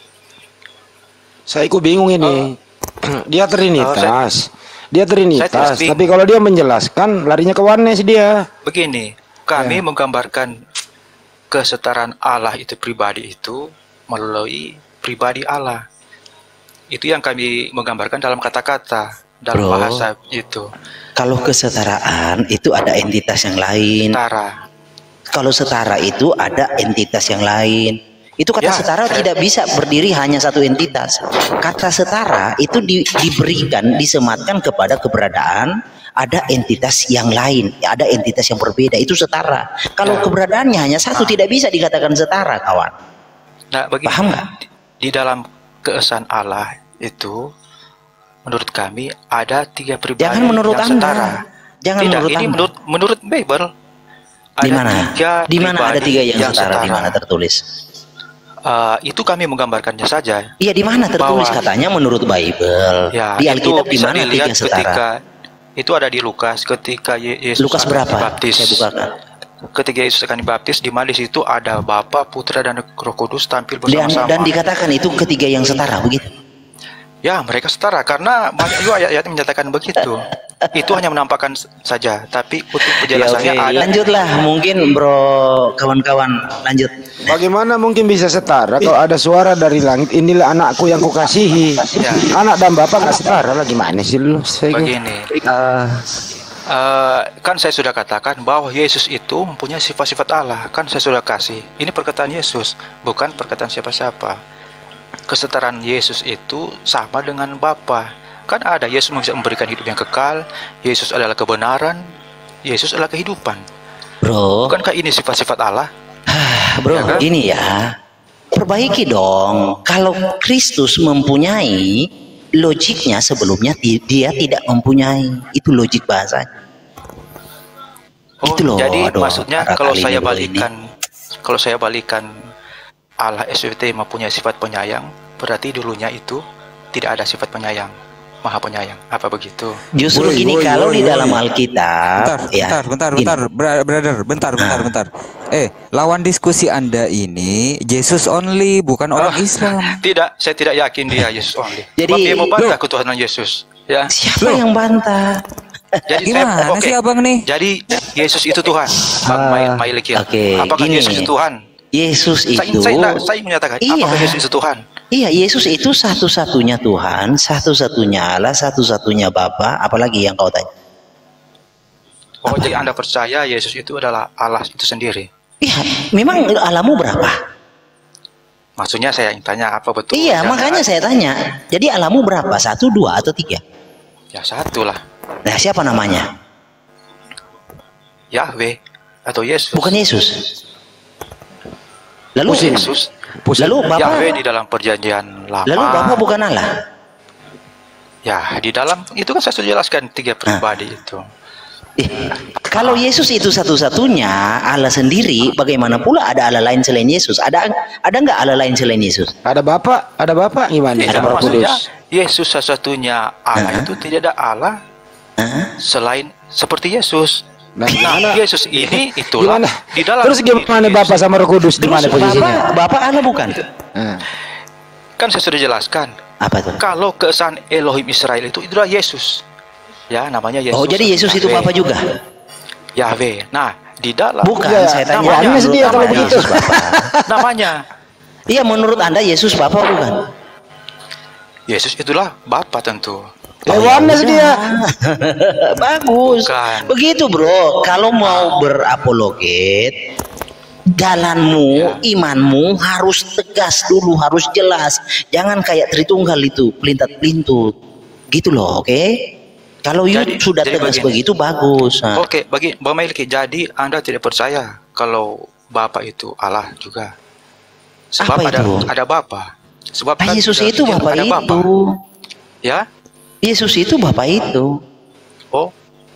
Saya ikut bingung ini. Dia Trinitas. Dia Saya Trinitas, tidak bingung. tapi kalau dia menjelaskan larinya ke oneness dia. begini, kami menggambarkan kesetaraan Allah itu pribadi itu melalui pribadi Allah. Itu yang kami menggambarkan dalam kata-kata, dalam Bro, bahasa itu. Kalau kesetaraan itu ada entitas yang lain. Setara. Kalau setara itu ada entitas yang lain. Itu kata Ya, setara tidak bisa berdiri hanya satu entitas. Kata setara itu diberikan, disematkan kepada keberadaan ada entitas yang lain, ada entitas yang berbeda. Itu setara. Kalau keberadaannya hanya satu tidak bisa dikatakan setara, kawan. Nah, begini, Paham nggak? di dalam keesaan Allah itu, menurut kami ada 3 pribadi Jangan menurut yang Anda. setara. Jangan Tidak, menurut ini Anda. menurut Bible. Di mana? Di mana ada 3 yang setara? Di mana tertulis? Itu kami menggambarkannya saja. Iya, di mana tertulis Bahwa- katanya menurut Bible? Ya, Di itu Alkitab di bisa mana 3 dilihat setara? ketika itu ada di Lukas ketika Yesus Lukas akan berapa? dibaptis. Saya bukakan. Ketika Yesus akan dibaptis, di mana di situ ada Bapa, Putra dan Roh Kudus tampil Dan bersama-sama. dikatakan itu ketiga yang setara begitu. Ya, mereka setara karena banyak juga ayat-ayat yang menyatakan begitu. Itu hanya menampakkan saja, tapi untuk penjelasannya Ya, oke. ada. Lanjutlah mungkin bro, kawan-kawan lanjut. Bagaimana mungkin bisa setara kalau ada suara dari langit, inilah anakku yang kukasihi. Ya. Anak dan bapak nggak setara lah, gimana sih lu? Begini, kan saya sudah katakan bahwa Yesus itu mempunyai sifat-sifat Allah. Kan saya sudah kasih. Ini perkataan Yesus, bukan perkataan siapa-siapa. Kesetaraan Yesus itu sama dengan Bapa. Kan ada Yesus bisa memberikan hidup yang kekal. Yesus adalah kebenaran. Yesus adalah kehidupan. Bro, Bukankah ini sifat-sifat Allah? bro, Ya kan? gini ya. Perbaiki dong. Kalau Kristus mempunyai, logiknya sebelumnya dia tidak mempunyai. Itu logik bahasanya. Oh, Itu loh, jadi aduh, maksudnya parah kalau kali saya ini, bro, balikan Allah SWT mempunyai sifat penyayang, berarti dulunya itu tidak ada sifat penyayang, maha penyayang. Apa begitu? Justru gini, kalau di dalam Alkitab, Bentar, gini. brother, bentar. Lawan diskusi Anda ini Yesus only, bukan orang Islam. Tidak, saya tidak yakin dia Yesus only. Jadi- Sebab dia membantah ketuhanan Yesus. Ya. Siapa yang bantah? Jadi Gimana oke. sih abang nih? Jadi Yesus itu Tuhan. Mailikil. oke, Apakah gini. Yesus itu Tuhan? Yesus itu, Saya menyatakan, Iya. apakah Yesus itu Tuhan? iya, Yesus itu satu-satunya Tuhan, satu-satunya Allah, satu-satunya Bapa. Apalagi yang kau tanya? Oh, jadi Anda percaya Yesus itu adalah Allah itu sendiri? Iya, memang Allahmu berapa? Maksudnya saya yang tanya apa betul? Iya, makanya saya tanya. Jadi Allahmu berapa? 1, 2, atau 3? Ya satu lah. Nah, siapa namanya? Yahweh atau Yesus. Bukan Yesus. Lalu Yesus. Lalu Bapa? Yahweh di dalam perjanjian lama. Lalu Bapa bukan Allah? Ya, di dalam itu kan saya sudah jelaskan 3 pribadi itu. Kalau Yesus itu satu-satunya Allah sendiri, bagaimana pula ada Allah lain selain Yesus? Ada nggak Allah lain selain Yesus? Ada Bapak gimana? Ada Roh maksudnya Kudus. Yesus satu-satunya Allah itu tidak ada Allah selain seperti Yesus. Nah, Yesus ini itulah gimana? di dalam. Terus gimana Bapak sama Roh Kudus di mana posisinya? Bapak Allah bukan? Kan saya sudah jelaskan. Apa tuh? Kalau keesaan Elohim Israel itu itulah Yesus. Ya, namanya Yesus. Oh, jadi Yesus itu Bapak juga? Yahweh. Nah, di dalam Bukan, saya tanya namanya, sedia kalau begitu. Yesus Bapak. namanya Iya, menurut Anda Yesus Bapak bukan? Yesus itulah Bapa tentu. Yohanes dia. Bagus. Bukan. Begitu, Bro. Kalau mau berapologet, jalanmu, imanmu harus tegas dulu, harus jelas. Jangan kayak Tritunggal itu, pelintat-pelintut. Gitu loh, oke? Kalau sudah tegas begitu bagus. Nah. Oke, bagi Bang Melki, jadi Anda tidak percaya kalau Bapa itu Allah juga. Sebab Apa itu? ada Bapa. Sebab kan Yesus sudah itu Bapak ada Bapa. itu. Ya? Yesus itu Bapak itu. Oh.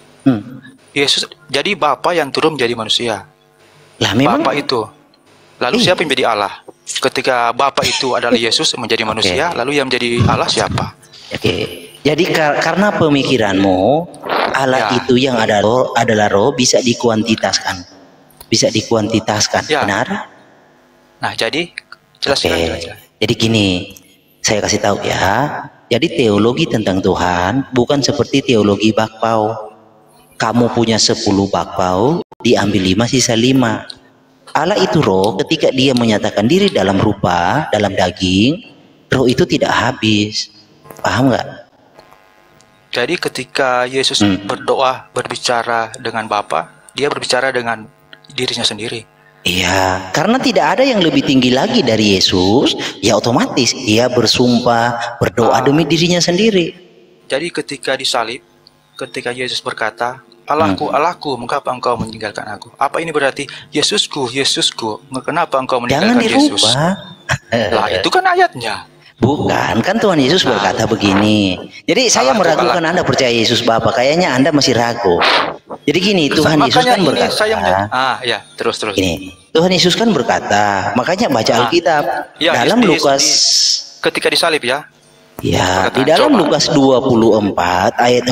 Yesus jadi Bapa yang turun menjadi manusia. Lah memang Bapa itu. Lalu siapa yang menjadi Allah? Ketika Bapa itu adalah Yesus menjadi manusia, lalu yang menjadi Allah siapa? Oke. Jadi karena pemikiranmu Allah itu yang adalah roh bisa dikuantitaskan. Bisa dikuantitaskan. Ya. Benar? Nah, jadi jelaskan aja. Jadi gini, saya kasih tahu ya. Jadi teologi tentang Tuhan bukan seperti teologi bakpao. Kamu punya 10 bakpao, diambil 5 sisa 5. Allah itu roh, ketika dia menyatakan diri dalam rupa, dalam daging, roh itu tidak habis. Paham nggak? Jadi ketika Yesus berdoa, berbicara dengan Bapa, dia berbicara dengan dirinya sendiri. Iya, karena tidak ada yang lebih tinggi lagi dari Yesus, ya otomatis dia bersumpah, berdoa demi dirinya sendiri. Jadi ketika disalib, ketika Yesus berkata, Allahku, Allahku, mengapa engkau meninggalkan aku? Apa ini berarti, Yesusku, Yesusku, kenapa engkau meninggalkan Yesus? Jangan dirubah. Lah itu kan ayatnya. Bukan, kan Tuhan Yesus berkata begini. Jadi saya meragukan Anda percaya Yesus Bapa, kayaknya Anda masih ragu. Jadi gini, Tuhan Yesus kan berkata, terus. Ini, Tuhan Yesus kan berkata, makanya baca Alkitab dalam Lukas ketika disalib ya. Ya, di dalam Lukas 24 ayat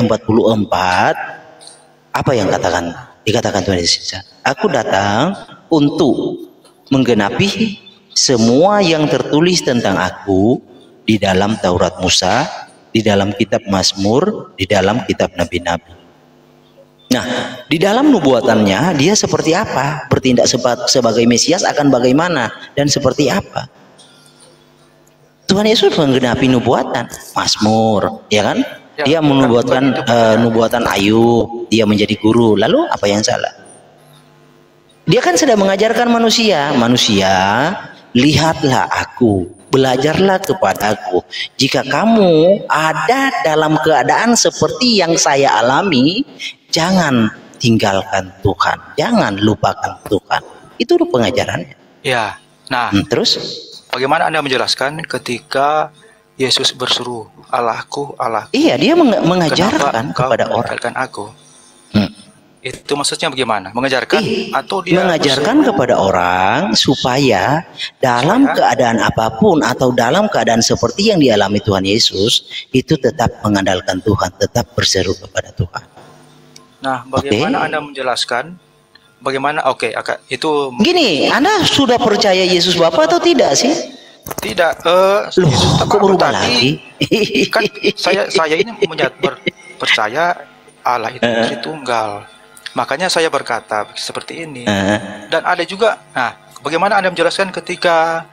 44 apa yang dikatakan Tuhan Yesus? Aku datang untuk menggenapi semua yang tertulis tentang aku di dalam Taurat Musa, di dalam kitab Mazmur, di dalam kitab Nabi-Nabi. Nah, di dalam nubuatannya dia seperti apa? Bertindak sebagai Mesias akan bagaimana dan seperti apa? Tuhan Yesus menggenapi nubuatan Mazmur, ya kan? Dia menubuatkan nubuatan Ayub, dia menjadi guru. Lalu apa yang salah? Dia kan sedang mengajarkan manusia, lihatlah aku, belajarlah kepadaku. Jika kamu ada dalam keadaan seperti yang saya alami, jangan tinggalkan Tuhan, jangan lupakan Tuhan. Itu pengajarannya. Ya. Nah, terus bagaimana Anda menjelaskan ketika Yesus berseru, Allahku, Allahku? Iya, dia mengajarkan kepada orang. Aku. Itu maksudnya bagaimana? Mengajarkan atau dia mengajarkan kepada orang supaya dalam keadaan apapun atau dalam keadaan seperti yang dialami Tuhan Yesus itu tetap mengandalkan Tuhan, tetap berseru kepada Tuhan. Nah, bagaimana Anda menjelaskan? Bagaimana? Itu gini, Anda sudah percaya Yesus Bapa atau tidak sih? Tidak. Loh, kok berubah lagi? Kan saya ini percaya Allah itu Tritunggal. Makanya saya berkata seperti ini. Dan ada juga, nah, bagaimana Anda menjelaskan ketika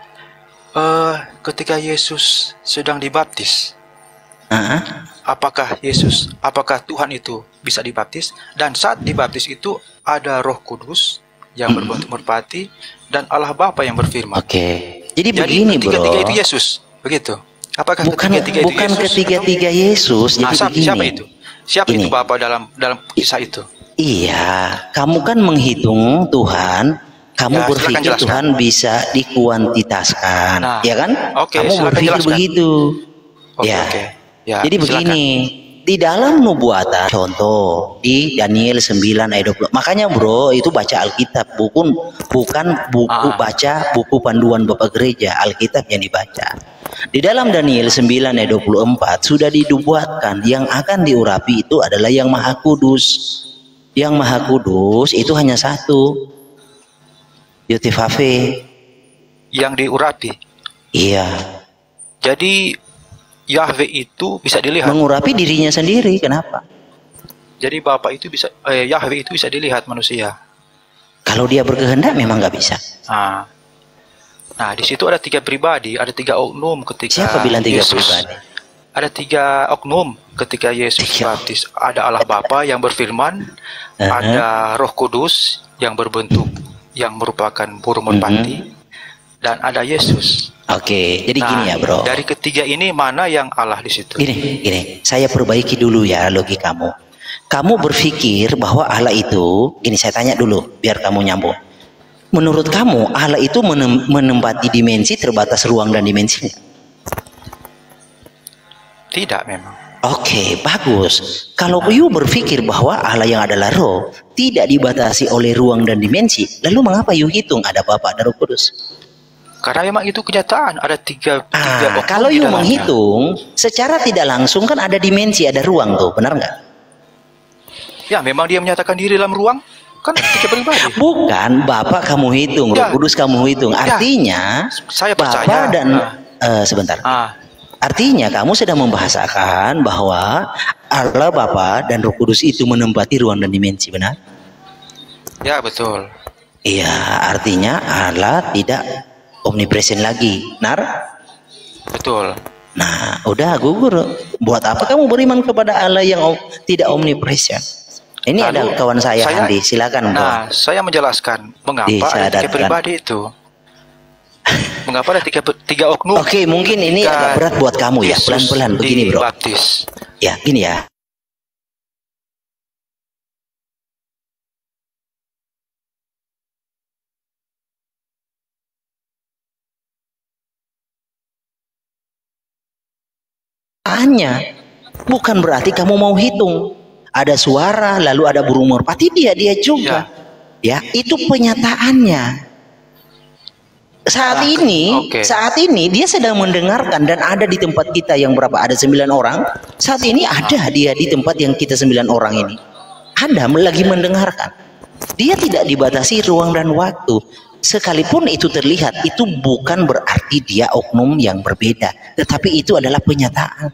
Yesus sedang dibaptis? Apakah Tuhan itu bisa dibaptis? Dan saat dibaptis itu ada Roh Kudus yang berbentuk merpati dan Allah Bapa yang berfirman. Jadi begini, bro. Ketiga itu Yesus, begitu. Apakah ketiga-tiga itu Yesus? Bukan ketiga-tiga Yesus. Nah, jadi siapa itu? Siapa itu Bapa dalam kisah itu? Iya, kamu kan menghitung Tuhan, kamu berpikir Tuhan bisa dikuantitaskan, ya kan? Kamu berpikir begitu. Jadi begini, di dalam nubuatan, contoh di Daniel 9 ayat 20. Makanya bro, itu baca Alkitab, bukan buku baca buku panduan Bapak Gereja, Alkitab yang dibaca. Di dalam Daniel 9 ayat 24 sudah dinubuatkan yang akan diurapi itu adalah yang Maha Kudus. Yang Maha Kudus itu hanya satu, Yotifave. Yang diurapi. Iya. Jadi Yahweh itu bisa dilihat. Mengurapi dirinya sendiri. Kenapa? Jadi Bapa itu bisa, Yahweh itu bisa dilihat manusia. Kalau dia berkehendak memang nggak bisa. Nah, di situ ada 3 pribadi, ada 3 oknum ketika Siapa bilang 3 Yesus, pribadi? Ada 3 oknum ketika Yesus baptis. Ada Allah Bapa yang berfirman, ada Roh Kudus yang berbentuk, yang merupakan burung merpati, dan ada Yesus. Oke, jadi gini ya bro. Dari ketiga ini mana yang Allah di situ? Gini, saya perbaiki dulu ya logikamu. Kamu berpikir bahwa Allah itu, gini saya tanya dulu biar kamu nyambung. Menurut kamu Allah itu menempati dimensi terbatas ruang dan dimensi? Tidak memang. Oke, bagus. Kalau you berpikir bahwa Allah yang adalah roh tidak dibatasi oleh ruang dan dimensi, lalu mengapa you hitung ada Bapa, ada Roh Kudus? Karena memang itu kenyataan, ada tiga kalau you menghitung secara tidak langsung kan ada dimensi, ada ruang tuh, benar nggak? Ya, memang dia menyatakan diri dalam ruang, kan tiga pribadi. Bukan, Bapak kamu hitung, Roh Kudus kamu hitung. Artinya, saya percaya. Bapak dan sebentar. Artinya kamu sedang membahasakan bahwa Allah Bapa dan Roh Kudus itu menempati ruang dan dimensi, benar? Ya, betul. Iya, artinya Allah tidak omnipresent lagi, benar? Betul. Nah, udah gugur. Buat apa kamu beriman kepada Allah yang tidak omnipresent? Ini ada kawan saya, Andi, silakan. Nah, saya menjelaskan mengapa ada 3 pribadi itu. Mengapa ada tiga oknum? Oke, mungkin ini agak berat buat kamu ya. Pelan-pelan begini, bro. Baptis. Ya, gini ya. Hanya bukan berarti kamu mau hitung. Ada suara, lalu ada burung merpati, dia juga. Ya, itu penyataannya. Saat ini dia sedang mendengarkan dan ada di tempat kita yang berapa? Ada 9 orang. Saat ini ada dia di tempat yang kita 9 orang ini. Ada lagi mendengarkan. Dia tidak dibatasi ruang dan waktu. Sekalipun itu terlihat, itu bukan berarti dia oknum yang berbeda. Tetapi itu adalah penyataan.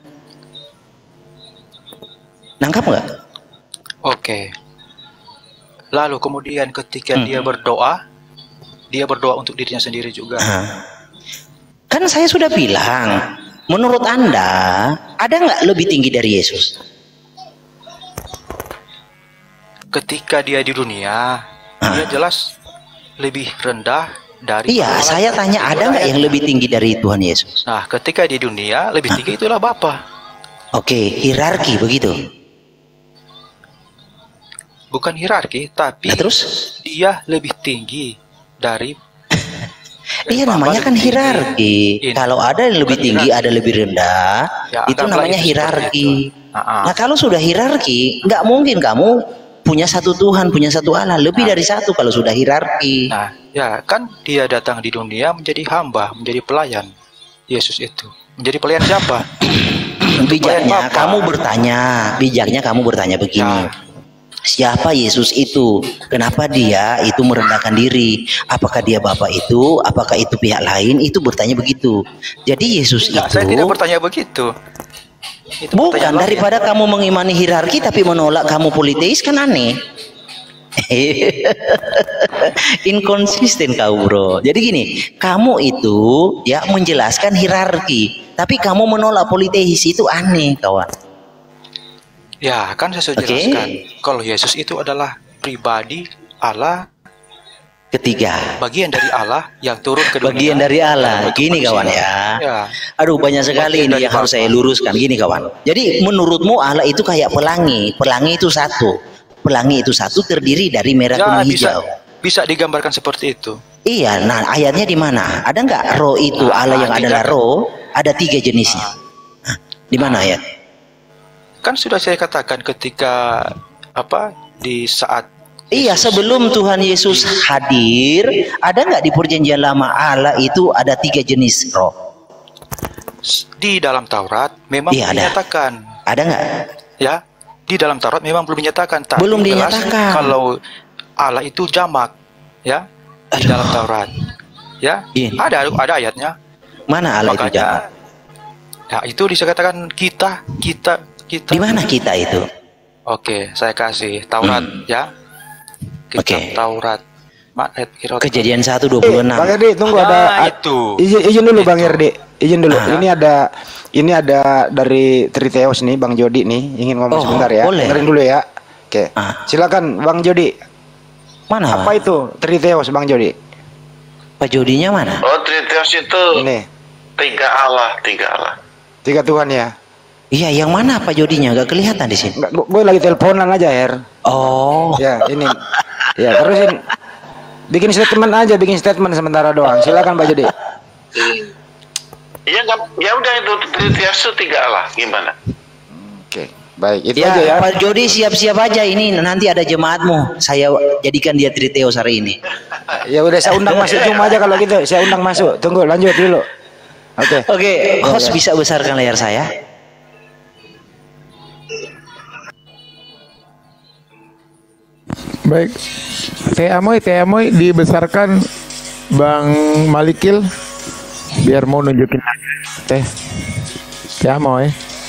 Nangkap nggak? Oke. Lalu kemudian ketika dia berdoa untuk dirinya sendiri juga. Kan saya sudah bilang, menurut Anda ada nggak lebih tinggi dari Yesus? Ketika dia di dunia, dia jelas lebih rendah dari. Iya, saya tanya ada nggak yang lebih tinggi dari Tuhan Yesus? Nah, ketika di dunia lebih tinggi itulah Bapa. Oke, hierarki begitu. Bukan hierarki, tapi terus dia lebih tinggi dari. Iya, namanya kan hierarki. Kalau ada yang lebih tinggi, ada lebih rendah, itu namanya hierarki. Nah, kalau sudah hierarki, nggak mungkin kamu punya satu Tuhan, punya satu Allah, lebih dari satu kalau sudah hierarki. Nah, ya kan dia datang di dunia menjadi hamba, menjadi pelayan. Yesus itu menjadi pelayan siapa? Bijaknya kamu bertanya begini. Siapa Yesus itu? Kenapa dia itu merendahkan diri? Apakah dia Bapa itu? Apakah itu pihak lain? Itu bertanya begitu. Jadi Yesus itu. Saya tidak bertanya begitu. Bukan, daripada kamu mengimani hierarki tapi menolak kamu politeis, kan aneh. Inkonsisten kau, bro. Jadi gini, kamu itu ya menjelaskan hierarki, tapi kamu menolak politeis, itu aneh, kawan. Ya, kan saya sudah jelaskan. Kalau Yesus itu adalah pribadi Allah ketiga. Bagian dari Allah yang turun ke dunia. Bagian dari Allah. Gini kawan ya. Aduh, banyak sekali ini yang harus saya luruskan. Gini kawan. Jadi menurutmu Allah itu kayak pelangi. Pelangi itu satu. Pelangi itu satu terdiri dari merah, kuning, hijau. Bisa digambarkan seperti itu. Iya. Nah, ayatnya di mana? Ada nggak roh itu? Allah yang adalah roh. Ada 3 jenisnya. Di mana ayat? Kan sudah saya katakan ketika di saat Iya, sebelum Tuhan Yesus hadir, ada nggak di perjanjian lama Allah itu ada 3 jenis roh? Di dalam Taurat memang Iya, dinyatakan. Ada nggak? Ya, di dalam Taurat memang belum dinyatakan. Tapi Belum jelas dinyatakan. kalau Allah itu jamak, ya, di dalam Taurat. Ya, Iya. ada ayatnya. Mana Allah itu Makanya, jamak? ya itu dikatakan kita. Di mana kita itu? Oke, saya kasih Taurat, ya. Kitab Oke. Taurat. Kejadian 1:26. Bang Herdi, tunggu itu. Izin dulu Bang Itu. Herdi. Izin dulu. Ah. Ini ada dari Triteos nih, Bang Jody nih, ingin ngomong Oh, sebentar ya. boleh. Dengerin dulu ya. Oke. Ah. Silakan Bang Jody. Mana? Apa itu Triteos Bang Jody? Pak Jodinya mana? Oh, Triteos itu Ini 3 Allah. 3 Tuhan ya. Iya, yang mana Pak Jodinya? Gak kelihatan di sini. Enggak, gue lagi teleponan aja, Her. Oh, Ya, ini. Ya, terusin. Bikin statement sementara doang. Silakan Pak Jody. Iya, ya udah itu Triteos itu 3 Allah. Gimana? Oke, baik. Itu ya aja ya. Pak Jody siap-siap aja, ini nanti ada jemaatmu. Saya jadikan dia Triteos hari ini. Ya udah, saya undang masuk cuma aja kalau gitu. Saya undang masuk. Tunggu, lanjut dulu. Oke. Oke, host bisa besarkan layar saya. Baik. Teh Amoy dibesarkan Bang Malikil biar mau nunjukin Teh Amoy.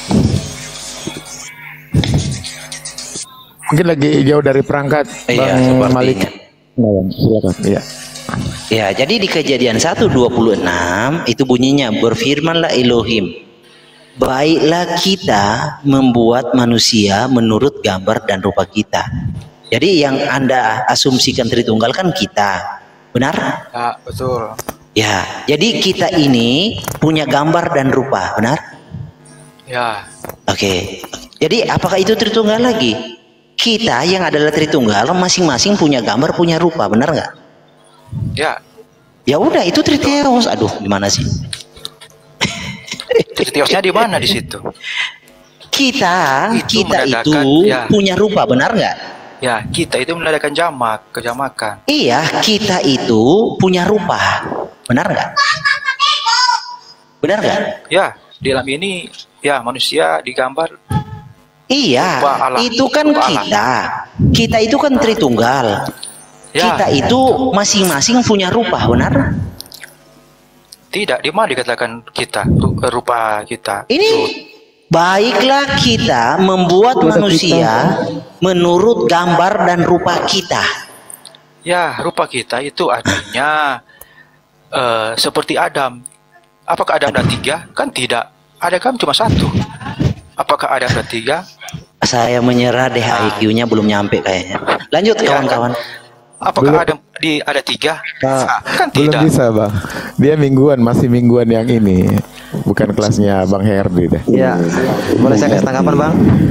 Mungkin lagi jauh dari perangkat Iya, Bang sepertinya. Malik. Silakan. Iya. Ya, jadi di Kejadian 1:26 itu bunyinya, berfirmanlah Elohim, baiklah kita membuat manusia menurut gambar dan rupa kita. Jadi yang Anda asumsikan Tritunggal kan kita, benar? Ya, betul. Ya, jadi kita ini punya gambar dan rupa, benar? Ya, Oke. Jadi apakah itu Tritunggal lagi? Kita yang adalah Tritunggal masing-masing punya gambar, punya rupa, benar nggak? ya. Ya udah, itu Triteos. Aduh, gimana sih? Triteosnya di mana di situ? Kita Itu itu menandakan, ya. punya rupa, benar nggak? Ya, kita itu menandakan kejamakan. Iya, kita itu punya rupa, benar nggak? Benar nggak? Ya, di dalam ini ya manusia digambar. Iya, Rupa Allah. itu kan Rupa kita. Kita itu kan Tritunggal. Ya. Kita itu masing-masing punya rupa, benar? Tidak, di mana dikatakan kita, rupa kita. Ini baiklah kita membuat manusia menurut gambar dan rupa kita. Ya, rupa kita itu artinya seperti Adam. Apakah Adam dan 3? Kan tidak. Ada kan cuma 1. Apakah Adam dan 3? Saya menyerah deh, IQ-nya belum nyampe kayaknya. Lanjut Ya, kawan-kawan. Apakah ada 3? Kan Belum tidak. bisa Bang. Dia masih mingguan yang ini. Bukan kelasnya Bang Herdi deh. Ya, boleh saya kasih tanggapan Bang?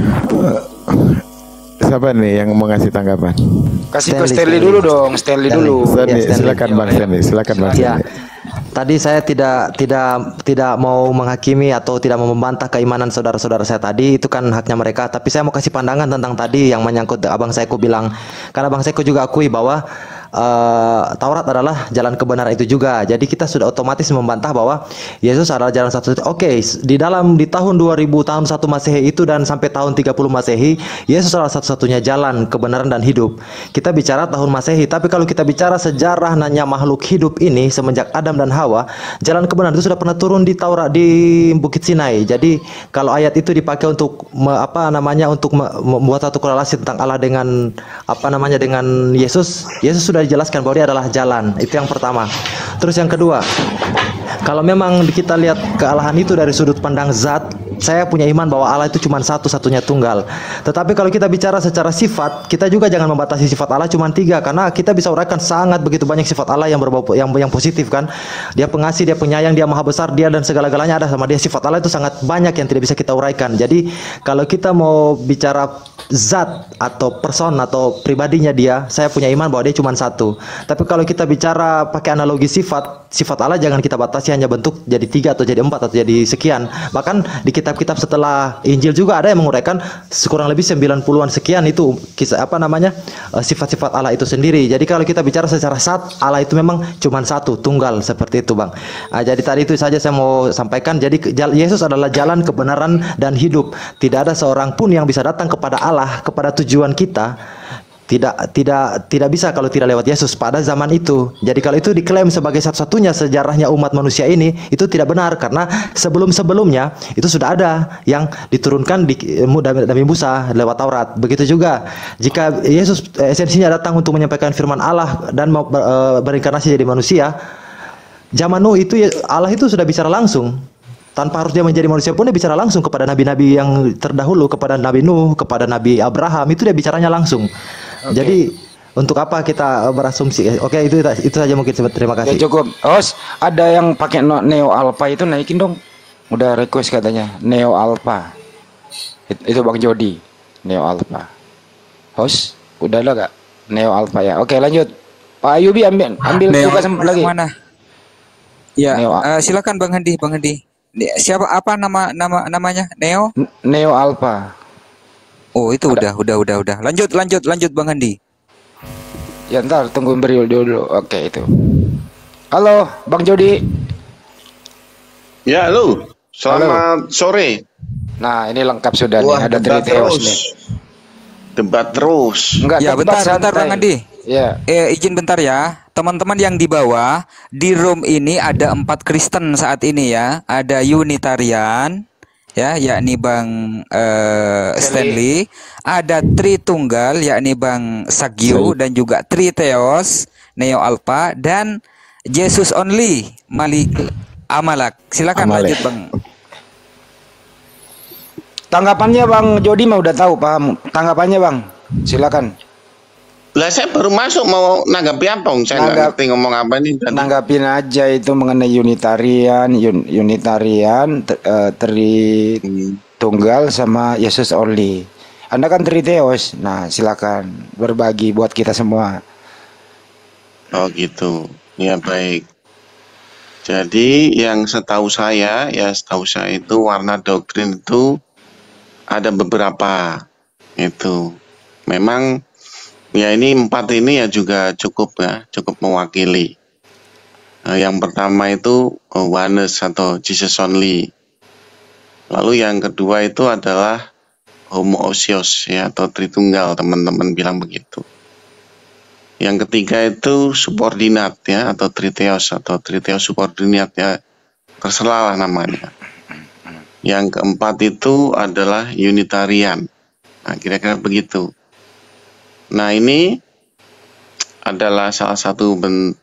Siapa nih yang mau ngasih tanggapan? Kasih ke Stanley Stanley dulu dong, Stanley dulu. Stanley, Stanley. silakan Bang Stanley, silakan Bang Ya, Stanley. tadi saya tidak mau menghakimi atau tidak mau membantah keimanan saudara-saudara saya tadi, itu kan haknya mereka. Tapi saya mau kasih pandangan tentang tadi yang menyangkut Abang Saiko bilang, karena Abang Saiko juga akui bahwa Taurat adalah jalan kebenaran itu juga. Jadi kita sudah otomatis membantah bahwa Yesus adalah jalan satu. Oke, di tahun 2000 tahun 1 Masehi itu dan sampai tahun 30 Masehi, Yesus adalah satu-satunya jalan kebenaran dan hidup. Kita bicara tahun Masehi, tapi kalau kita bicara sejarah nanya makhluk hidup ini semenjak Adam dan Hawa, jalan kebenaran itu sudah pernah turun di Taurat di Bukit Sinai. Jadi kalau ayat itu dipakai untuk membuat satu korelasi tentang Allah dengan dengan Yesus sudah dijelaskan bahwa dia adalah jalan. Itu yang pertama. Terus yang kedua, kalau memang kita lihat kealahan itu dari sudut pandang zat, saya punya iman bahwa Allah itu cuma satu-satunya tunggal. Tetapi kalau kita bicara secara sifat, kita juga jangan membatasi sifat Allah cuma 3, karena kita bisa uraikan sangat begitu banyak sifat Allah yang berbau yang positif kan. Dia pengasih, dia penyayang, dia maha besar, dia dan segala-galanya ada sama dia. Sifat Allah itu sangat banyak yang tidak bisa kita uraikan. Jadi kalau kita mau bicara zat atau person atau pribadinya dia, saya punya iman bahwa dia cuma satu. Tapi kalau kita bicara pakai analogi sifat Allah jangan kita batasi hanya bentuk jadi 3 atau jadi 4 atau jadi sekian. Bahkan di kitab-kitab setelah Injil juga ada yang menguraikan kurang lebih 90-an sekian itu kisah sifat-sifat Allah itu sendiri. Jadi kalau kita bicara secara Allah itu memang cuma satu, tunggal seperti itu, Bang. Jadi tadi itu saja saya mau sampaikan. Jadi Yesus adalah jalan, kebenaran dan hidup. Tidak ada seorang pun yang bisa datang kepada Allah, kepada tujuan kita. Tidak bisa kalau tidak lewat Yesus pada zaman itu. Jadi kalau itu diklaim sebagai satu-satunya sejarahnya umat manusia ini, itu tidak benar karena sebelum-sebelumnya itu sudah ada yang diturunkan di Nabi Musa lewat Taurat. Begitu juga jika Yesus esensinya datang untuk menyampaikan firman Allah dan berinkarnasi jadi manusia, zaman Nuh itu Allah itu sudah bicara langsung. Tanpa harus dia menjadi manusia pun dia bicara langsung kepada nabi-nabi yang terdahulu, kepada Nabi Nuh, kepada Nabi Abraham, itu dia bicaranya langsung. Jadi untuk apa kita berasumsi? Oke, itu saja mungkin. Terima kasih. Ya, cukup. Host, ada yang pakai Neo Alpha itu naikin dong. Udah request katanya Neo Alpha. Itu Bang Jody. Neo Alpha. Host, udah lah gak? Neo Alpha ya. Oke, lanjut. Pak Ayubi ambil tugas lagi. Mana? Ya, silakan Bang Handi. Siapa namanya? Neo Alpha. Oh, itu udah. Lanjut Bang Handi. Ya ntar tunggu beri dulu. Oke, itu. Halo, Bang Jody. Ya, halo. Selamat sore. Nah, ini lengkap sudah nih. Ada Triteos nih. Debat terus. Enggak, ya, bentar Bang Handi. Ya. Izin bentar ya. Teman-teman yang di bawah, di room ini ada 4 Kristen saat ini ya. Ada Unitarian, ya, yakni Bang Stanley. Ada Tritunggal, yakni Bang Sagyu, dan juga Triteos, Neo Alpha, dan Jesus Only, Amalak. Silakan lanjut, Bang. Tanggapannya Bang Jody mah udah tahu, paham. Tanggapannya Bang, silakan. Lah saya baru masuk mau nanggapi apa? Saya nggak ngerti ngomong apa nih. Nanggapin aja itu mengenai Unitarian, Tritunggal sama Yesus Only. Anda kan Triteos. Nah, silakan berbagi buat kita semua. Oh gitu. Ya baik. Jadi yang setahu saya itu warna doktrin itu ada beberapa. Itu memang ya ini 4 ini ya juga cukup mewakili. Yang pertama itu oneness atau Jesus Only. Lalu yang kedua itu adalah homoousios ya atau Tritunggal, teman-teman bilang begitu. Yang ketiga itu subordinat ya atau Triteos subordinat ya, terserah lah namanya. Yang keempat itu adalah Unitarian. Nah, kira-kira begitu. Nah, ini adalah salah satu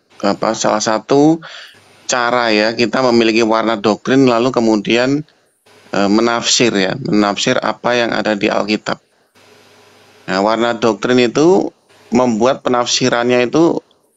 cara ya kita memiliki warna doktrin lalu kemudian menafsir apa yang ada di Alkitab. Nah, warna doktrin itu membuat penafsirannya itu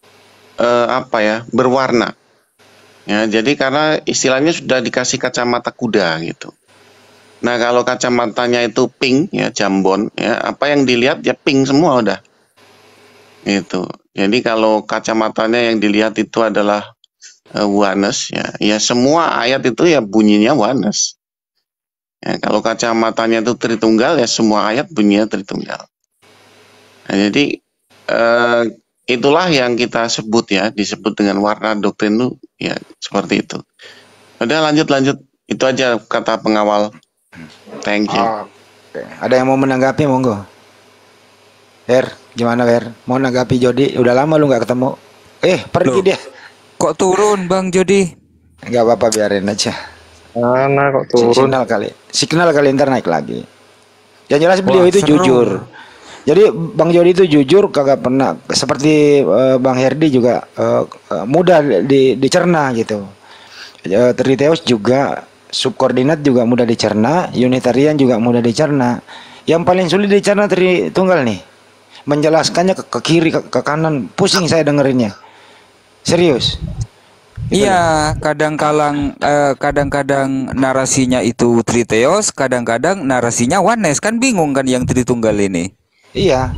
berwarna. Ya, jadi karena istilahnya sudah dikasih kacamata kuda gitu. Nah, kalau kacamatanya itu pink ya, jambon ya, apa yang dilihat ya pink semua udah. Itu. Jadi kalau kacamatanya yang dilihat itu adalah oneness ya semua ayat itu ya bunyinya oneness. Ya, kalau kacamatanya itu Tritunggal ya semua ayat bunyinya Tritunggal. Nah, jadi itulah yang kita sebut ya, disebut dengan warna doktrin itu ya seperti itu. Udah lanjut. Itu aja kata pengawal. Thank you. Oke. Ada yang mau menanggapi monggo. Gimana mau menanggapi Jody? Udah lama lu nggak ketemu. Pergi dia. Kok turun Bang Jody? Nggak apa-apa, biarin aja. Mana kok turun? Signal kali ntar naik lagi. Yang jelas beliau itu seru. Jujur. Jadi Bang Jody itu jujur, kagak pernah seperti Bang Herdi juga mudah dicerna gitu. Triteos juga, subkoordinat juga mudah dicerna, Unitarian juga mudah dicerna. Yang paling sulit dicerna Tritunggal nih. Menjelaskannya ke kiri ke kanan, pusing saya dengerinnya. Serius. Iya, kadang-kadang narasinya itu Triteos, kadang-kadang narasinya Oneness, kan bingung kan yang Tritunggal ini. Iya.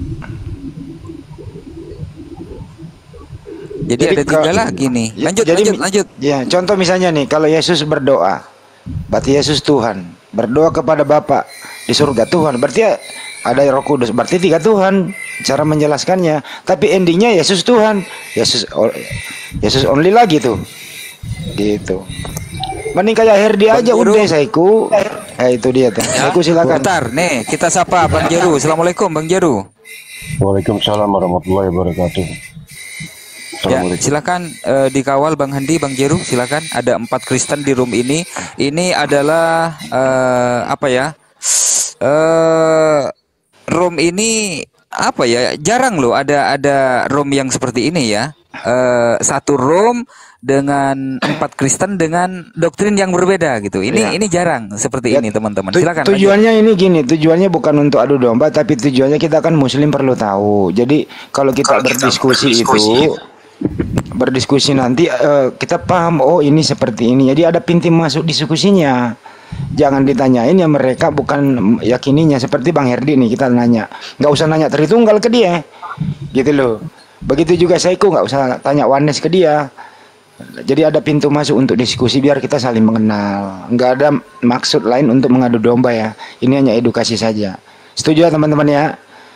Jadi ada tiga lagi nih. Lanjut. Ya, contoh misalnya nih, kalau Yesus berdoa, berarti Yesus Tuhan. Berdoa kepada Bapa di surga Tuhan, berarti ada Roh Kudus, berarti 3 Tuhan. Cara menjelaskannya, tapi endingnya Yesus Tuhan, Yesus only lagi tuh, gitu. Mending kayak Herdi aja udah Saiku. Itu dia tuh. Saiku silakan. Bentar, nih kita sapa Bang Jeru. Assalamualaikum Bang Jeru. Waalaikumsalam warahmatullahi wabarakatuh. Ya, silakan dikawal Bang Handi, Bang Jeru, silakan. Ada 4 Kristen di room ini. Ini adalah apa ya? Room ini apa ya, jarang loh ada room yang seperti ini ya. Satu room dengan 4 Kristen dengan doktrin yang berbeda gitu. Ini jarang seperti ini teman-teman. Silakan. Tujuannya ini gini, tujuannya bukan untuk adu domba, tapi tujuannya kita kan Muslim perlu tahu. Jadi kalau kita berdiskusi nanti kita paham, oh ini seperti ini. Jadi ada pintu masuk diskusinya. Jangan ditanyain yang mereka bukan yakininya, seperti Bang Herdi nih, kita nanya, nggak usah nanya Tritunggal ke dia, gitu loh. Begitu juga Saiku, nggak usah tanya Oneness ke dia. Jadi ada pintu masuk untuk diskusi biar kita saling mengenal. Nggak ada maksud lain untuk mengadu domba ya. Ini hanya edukasi saja. Setuju ya teman-teman ya?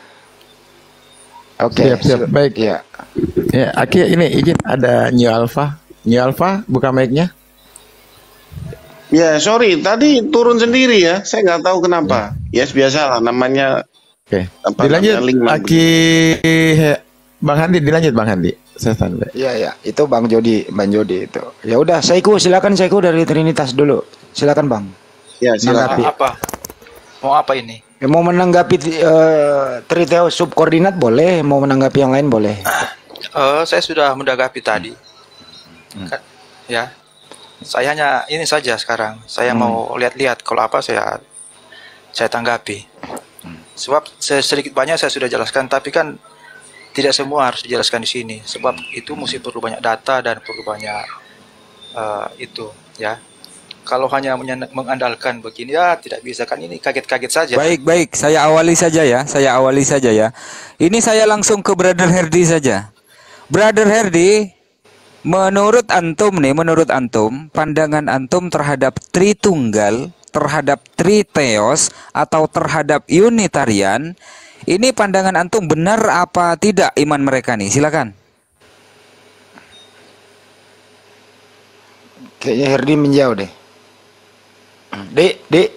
Oke. Siap. Baik ya. Ya, Aki ini izin ada New Alpha. New Alpha buka mic-nya. Ya, sorry, tadi turun sendiri ya. Saya nggak tahu kenapa. Yes, biasa lah namanya. Oke. Dilanjut Aki Bang Handi, dilanjut Bang Handi. Saya standby. Iya, itu Bang Jody itu. Ya udah, Saiku silakan, Saiku dari Trinitas dulu. Silakan Bang. Ya, silakan. Apa? Mau apa ini? Ya, mau menanggapi Triteos subkoordinat boleh, mau menanggapi yang lain boleh. Saya sudah menanggapi tadi. Ya. Saya hanya ini saja sekarang. Saya mau lihat-lihat, kalau apa saya tanggapi. Sebab sedikit banyak saya sudah jelaskan, tapi kan tidak semua harus dijelaskan di sini. Sebab itu mesti perlu banyak data dan perlu banyak itu ya. Kalau hanya mengandalkan begini ya tidak bisa, kan ini kaget-kaget saja. Baik, saya awali saja ya. Ini saya langsung ke Brother Herdi saja. Brother Herdi, menurut antum, pandangan antum terhadap Tritunggal, terhadap Triteos, atau terhadap Unitarian, ini pandangan antum benar apa tidak iman mereka nih? Silakan. Kayaknya Herdi menjauh deh. Dek.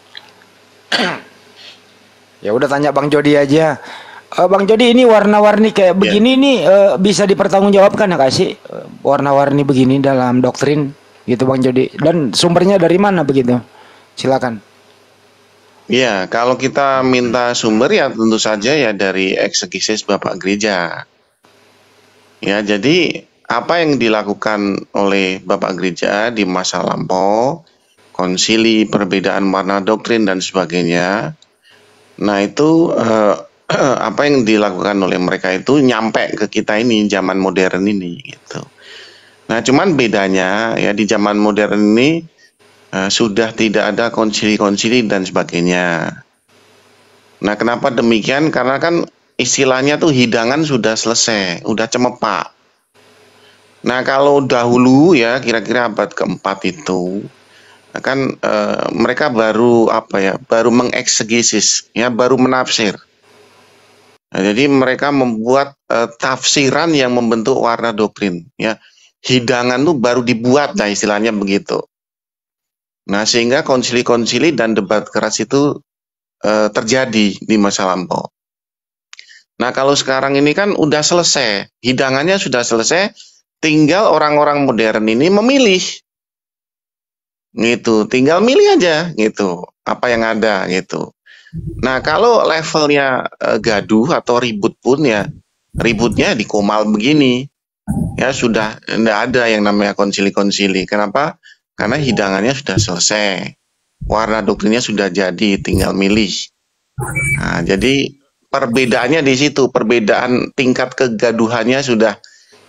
Ya udah tanya Bang Jody aja. Bang Jody, ini warna-warni kayak begini nih bisa dipertanggungjawabkan ya kasih warna-warni begini dalam doktrin gitu Bang Jody, dan sumbernya dari mana begitu? Silakan. Ya, kalau kita minta sumber ya tentu saja ya dari eksegesis Bapak Gereja. Ya, jadi apa yang dilakukan oleh Bapak Gereja di masa lampau, konsili, perbedaan warna doktrin dan sebagainya. Nah, itu apa yang dilakukan oleh mereka itu nyampe ke kita ini zaman modern ini gitu. Nah, cuman bedanya ya di zaman modern ini sudah tidak ada konsili-konsili dan sebagainya. Nah, kenapa demikian? Karena kan istilahnya tuh hidangan sudah selesai, udah cemepak. Nah, kalau dahulu ya kira-kira abad keempat itu kan mereka baru baru mengeksegesis ya, baru menafsir. Nah, jadi mereka membuat tafsiran yang membentuk warna doktrin ya. Hidangan tuh baru dibuat lah istilahnya begitu. Nah, sehingga konsili-konsili dan debat keras itu terjadi di masa lampau. Nah, kalau sekarang ini kan udah selesai, hidangannya sudah selesai, tinggal orang-orang modern ini memilih. Gitu, tinggal milih aja gitu, apa yang ada gitu. Nah, kalau levelnya gaduh atau ribut pun ya, ributnya di Komal begini. Ya sudah tidak ada yang namanya konsili-konsili. Kenapa? Karena hidangannya sudah selesai. Warna doktrinnya sudah jadi, tinggal milih. Nah, jadi perbedaannya di situ, perbedaan tingkat kegaduhannya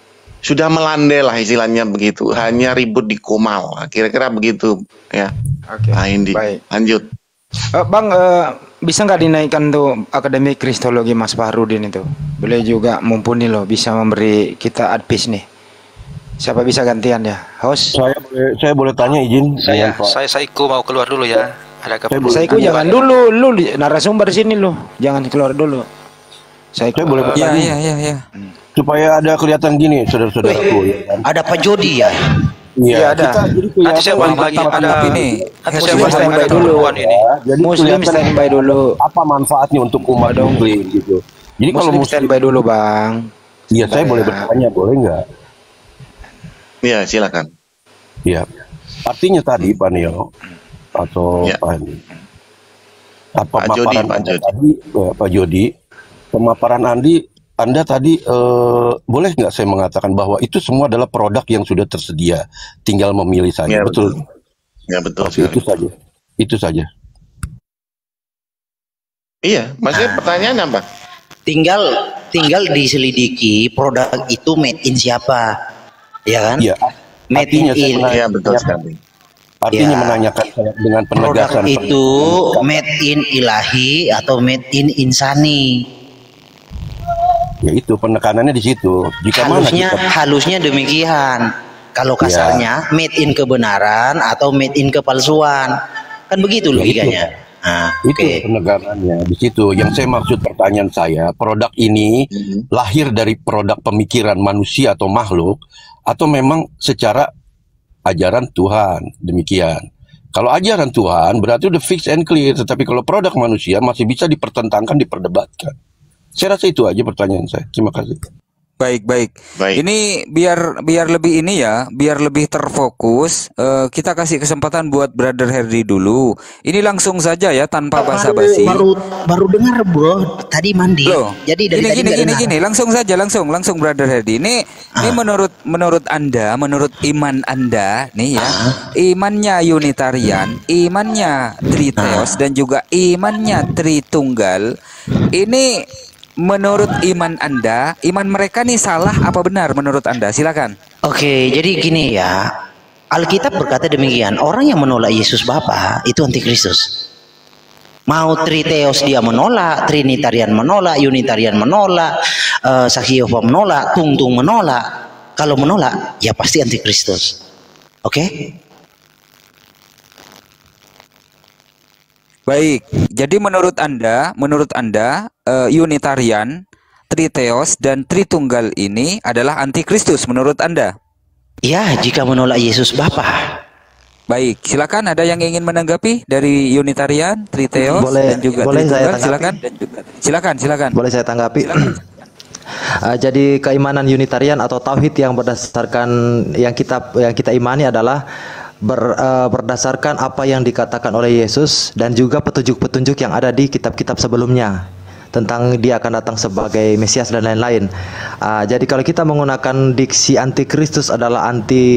sudah melandai lah istilahnya begitu. Hanya ribut di Komal. Kira-kira begitu ya. Oke. Nah, Indi, Baik. lanjut. Bang, bisa nggak dinaikkan tuh Akademi Kristologi Mas Fahrudin itu? Boleh juga, mumpuni loh, bisa memberi kita advice nih. Siapa bisa gantian ya, host? Saya boleh tanya izin. Saya Saiku mau keluar dulu ya. Ada keperluan. Saiku jangan dulu, lu narasumber sini lu, jangan keluar dulu. Saya boleh bertanya? Iya. Supaya ada kelihatan gini, saudara-saudaraku. Ya kan? Ada Pak Jody ya? Iya, ada. Nanti saya balik lagi ada ini. Muslim standby dulu. Jadi Muslim standby dulu. Apa manfaatnya untuk umat Muslim gitu. Jadi kalau Muslim standby dulu, Bang. Iya, saya boleh bertanya, boleh nggak? Iya, silakan. Iya. Artinya tadi Pak Nio atau Ya. Pak Pak Jody, Pak Jody, pemaparan Anda tadi boleh nggak saya mengatakan bahwa itu semua adalah produk yang sudah tersedia, tinggal memilih saja, Ya, betul? Ya, betul. Itu saja. Itu saja. Iya, maksudnya pertanyaan apa? Tinggal diselidiki produk itu made in siapa, ya kan? Iya. Made Artinya saya in. Iya, betul sekali. Artinya Ya. menanyakan saya dengan Produk penegasan itu made in ilahi atau made in insani. ya itu penekanannya di situ. Jika mana kita Halusnya demikian. Kalau kasarnya made in kebenaran atau made in kepalsuan. Kan begitu Ya, logikanya. Nah, itu penegasannya di situ. Yang saya maksud pertanyaan saya, produk ini lahir dari produk pemikiran manusia atau makhluk atau memang secara ajaran Tuhan, demikian. Kalau ajaran Tuhan berarti udah fix and clear, tetapi kalau produk manusia masih bisa dipertentangkan, diperdebatkan. Saya rasa itu aja pertanyaan saya. Terima kasih. Baik. Ini biar lebih ini ya, biar lebih terfokus. Kita kasih kesempatan buat Brother Herdi dulu. Ini langsung saja ya, tanpa basa-basi. Baru dengar bro, tadi mandi. Loh, Jadi dari tadi nggak dengar. gini, langsung saja, langsung Brother Herdi. Ini menurut Anda, menurut iman Anda nih ya, imannya Unitarian, imannya Triteos dan juga imannya Tritunggal. Ini menurut iman Anda, iman mereka nih salah apa benar menurut Anda? Silakan. Oke, jadi gini ya. Alkitab berkata demikian, orang yang menolak Yesus Bapa itu antikristus. Mau Triteos dia menolak, Trinitarian menolak, Unitarian menolak, Saksi Yehova menolak, Tungtung menolak. Kalau menolak, ya pasti antikristus. Oke? Baik. Jadi menurut Anda, Unitarian, Triteos dan Tritunggal ini adalah antikristus menurut Anda? Ya, jika menolak Yesus Bapa. Baik, silakan ada yang ingin menanggapi dari Unitarian, Triteos dan juga boleh saya Tritunggal? tanggapi? Silakan. Boleh saya tanggapi? Jadi keimanan Unitarian atau tauhid yang berdasarkan yang kita imani adalah berdasarkan apa yang dikatakan oleh Yesus dan juga petunjuk-petunjuk yang ada di kitab-kitab sebelumnya tentang dia akan datang sebagai Mesias dan lain-lain. Jadi kalau kita menggunakan diksi antikristus adalah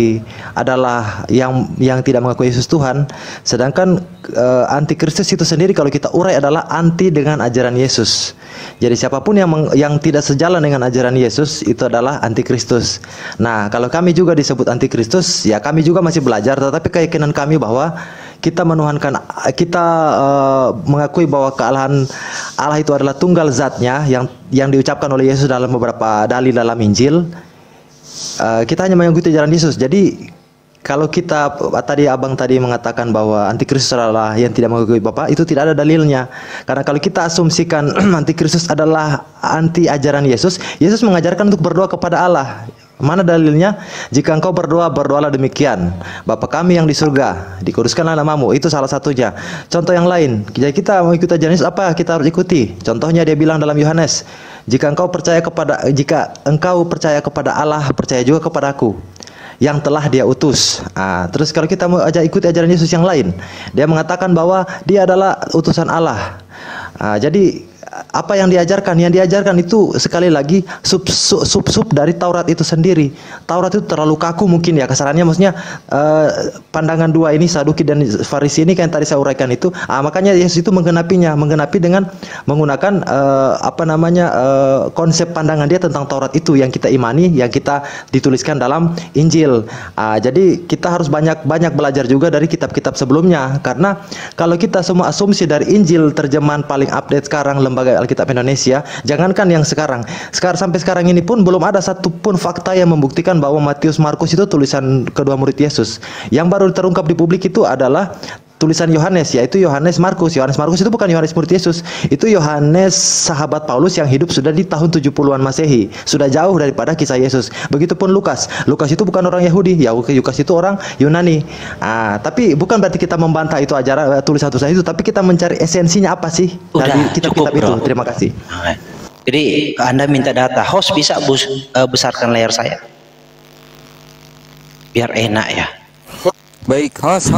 yang tidak mengakui Yesus Tuhan, sedangkan antikristus itu sendiri kalau kita urai adalah anti dengan ajaran Yesus. Jadi siapapun yang tidak sejalan dengan ajaran Yesus itu adalah antikristus. Nah, kalau kami juga disebut antikristus, ya kami juga masih belajar, tetapi keyakinan kami bahwa kita menuhankan, kita mengakui bahwa kealahan Allah itu adalah tunggal zatnya yang diucapkan oleh Yesus dalam beberapa dalil dalam Injil. Kita hanya mengikuti ajaran Yesus. Jadi kalau kita abang tadi mengatakan bahwa antikristus adalah yang tidak mengakui Bapa, itu tidak ada dalilnya. Karena kalau kita asumsikan antikristus adalah anti ajaran Yesus, Yesus mengajarkan untuk berdoa kepada Allah. Mana dalilnya? Jika engkau berdoa, berdoalah demikian: Bapa kami yang di surga, dikuduskanlah namamu. Itu salah satunya. Contoh yang lain, jadi kita mau ikuti ajaran Yesus, apa kita harus ikuti? Contohnya dia bilang dalam Yohanes, jika engkau percaya kepada Allah, percaya juga kepada Aku yang telah Dia utus. Terus kalau kita mau ikuti ajaran Yesus yang lain, dia mengatakan bahwa Dia adalah utusan Allah. Jadi apa yang diajarkan? Yang diajarkan itu sekali lagi sub dari Taurat itu sendiri. Taurat itu terlalu kaku mungkin ya kasarannya, maksudnya pandangan dua ini, Saduki dan Farisi ini kan tadi saya uraikan itu. Makanya Yesus itu menggenapi dengan menggunakan konsep pandangan dia tentang Taurat itu yang kita imani, yang kita dituliskan dalam Injil. Jadi kita harus banyak belajar juga dari kitab-kitab sebelumnya, karena kalau kita semua asumsi dari Injil terjemahan paling update sekarang Lembaga Alkitab Indonesia, jangankan yang sekarang sampai sekarang ini pun belum ada satupun fakta yang membuktikan bahwa Matius Markus itu tulisan kedua murid Yesus. Yang baru terungkap di publik itu adalah tulisan Yohanes, yaitu Yohanes Markus. Yohanes Markus itu bukan Yohanes murid Yesus, itu Yohanes sahabat Paulus yang hidup sudah di tahun 70-an Masehi, sudah jauh daripada kisah Yesus. Begitupun Lukas. Lukas itu bukan orang Yahudi, Lukas itu orang Yunani. Tapi bukan berarti kita membantah itu ajaran tulisan-tulisan itu, tapi kita mencari esensinya apa sih dari kitab-kitab itu. Terima kasih. Jadi Anda minta data, host bisa besarkan layar saya biar enak ya. Baik, host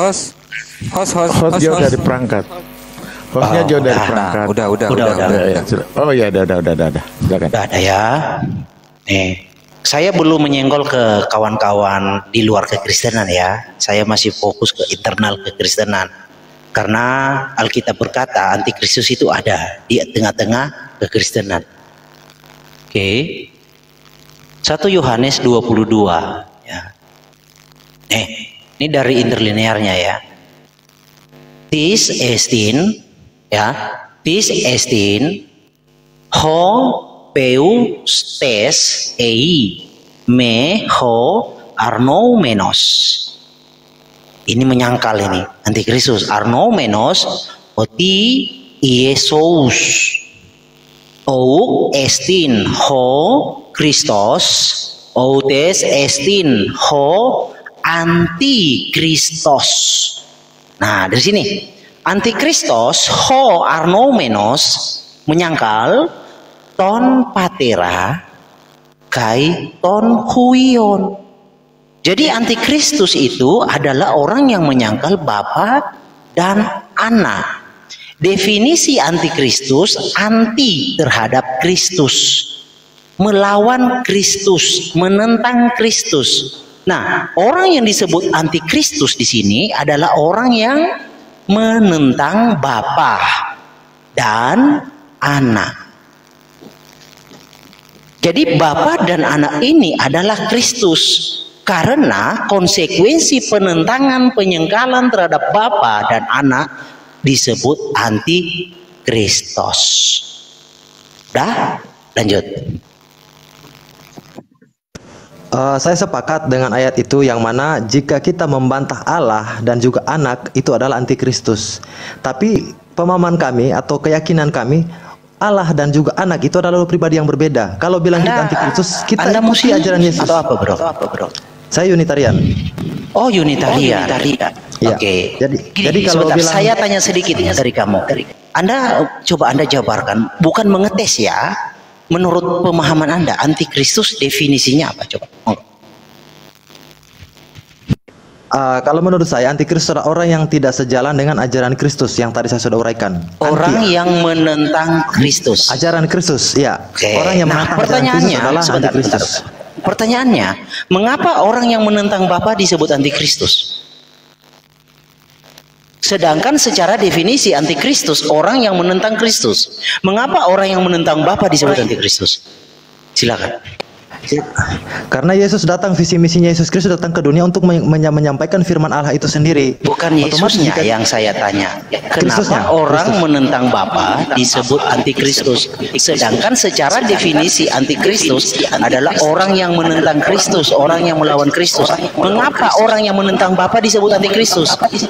jauh dari perangkat. Hostnya jauh dari perangkat. Udah. Ya, oh ya, udah. Silakan. Udah ada ya. Nih, saya belum menyenggol ke kawan-kawan di luar kekristenan ya. Saya masih fokus ke internal kekristenan. Karena Alkitab berkata antikristus itu ada di tengah-tengah kekristenan. Oke. 1 Yohanes 22 ya. Ini dari interlinearnya ya. Tis estin ho peustes ei me ho arnoumenos. Ini menyangkal ini antikristus. Arnoumenos oti Yesus ou estin ho Christos outes estin ho antikristos. Nah, dari sini antikristos ho arnoumenos menyangkal ton patera kai ton huion. Jadi antikristus itu adalah orang yang menyangkal Bapa dan Anak. Definisi antikristus, anti terhadap Kristus, melawan Kristus, menentang Kristus. Nah, orang yang disebut antikristus di sini adalah orang yang menentang Bapa dan Anak. Jadi Bapa dan Anak ini adalah Kristus, karena konsekuensi penentangan penyengkalan terhadap Bapa dan Anak disebut antikristos. Dah, lanjut. Saya sepakat dengan ayat itu yang mana jika kita membantah Allah dan juga Anak itu adalah antikristus. Tapi pemahaman kami atau keyakinan kami, Allah dan juga Anak itu adalah pribadi yang berbeda. Kalau bilang kita antikristus, kita ikuti ajaran Yesus. Atau apa bro? Saya Unitarian. Oh Unitarian. Ya. Oke. Jadi kalau bilang, saya tanya sedikit ya dari kamu. Anda jabarkan, bukan mengetes ya. Menurut pemahaman Anda, antikristus definisinya apa? Coba. Kalau menurut saya, antikristus adalah orang yang tidak sejalan dengan ajaran Kristus yang tadi saya sudah uraikan. Orang yang menentang Kristus. Ajaran Kristus, ya. Okay. Orang yang menentang ajaran Kristus adalah antikristus. Pertanyaannya, mengapa orang yang menentang Bapa disebut antikristus? Sedangkan secara definisi antikristus orang yang menentang Kristus. Mengapa orang yang menentang Bapa disebut antikristus? Silakan. Karena Yesus datang, visi misinya Yesus Kristus datang ke dunia untuk menyampaikan firman Allah itu sendiri. Bukan Yesusnya yang saya tanya. Kenapa orang menentang Bapa disebut antikristus? Sedangkan secara definisi antikristus adalah orang yang menentang Kristus, orang yang melawan Kristus. Mengapa orang yang menentang Bapa disebut antikristus?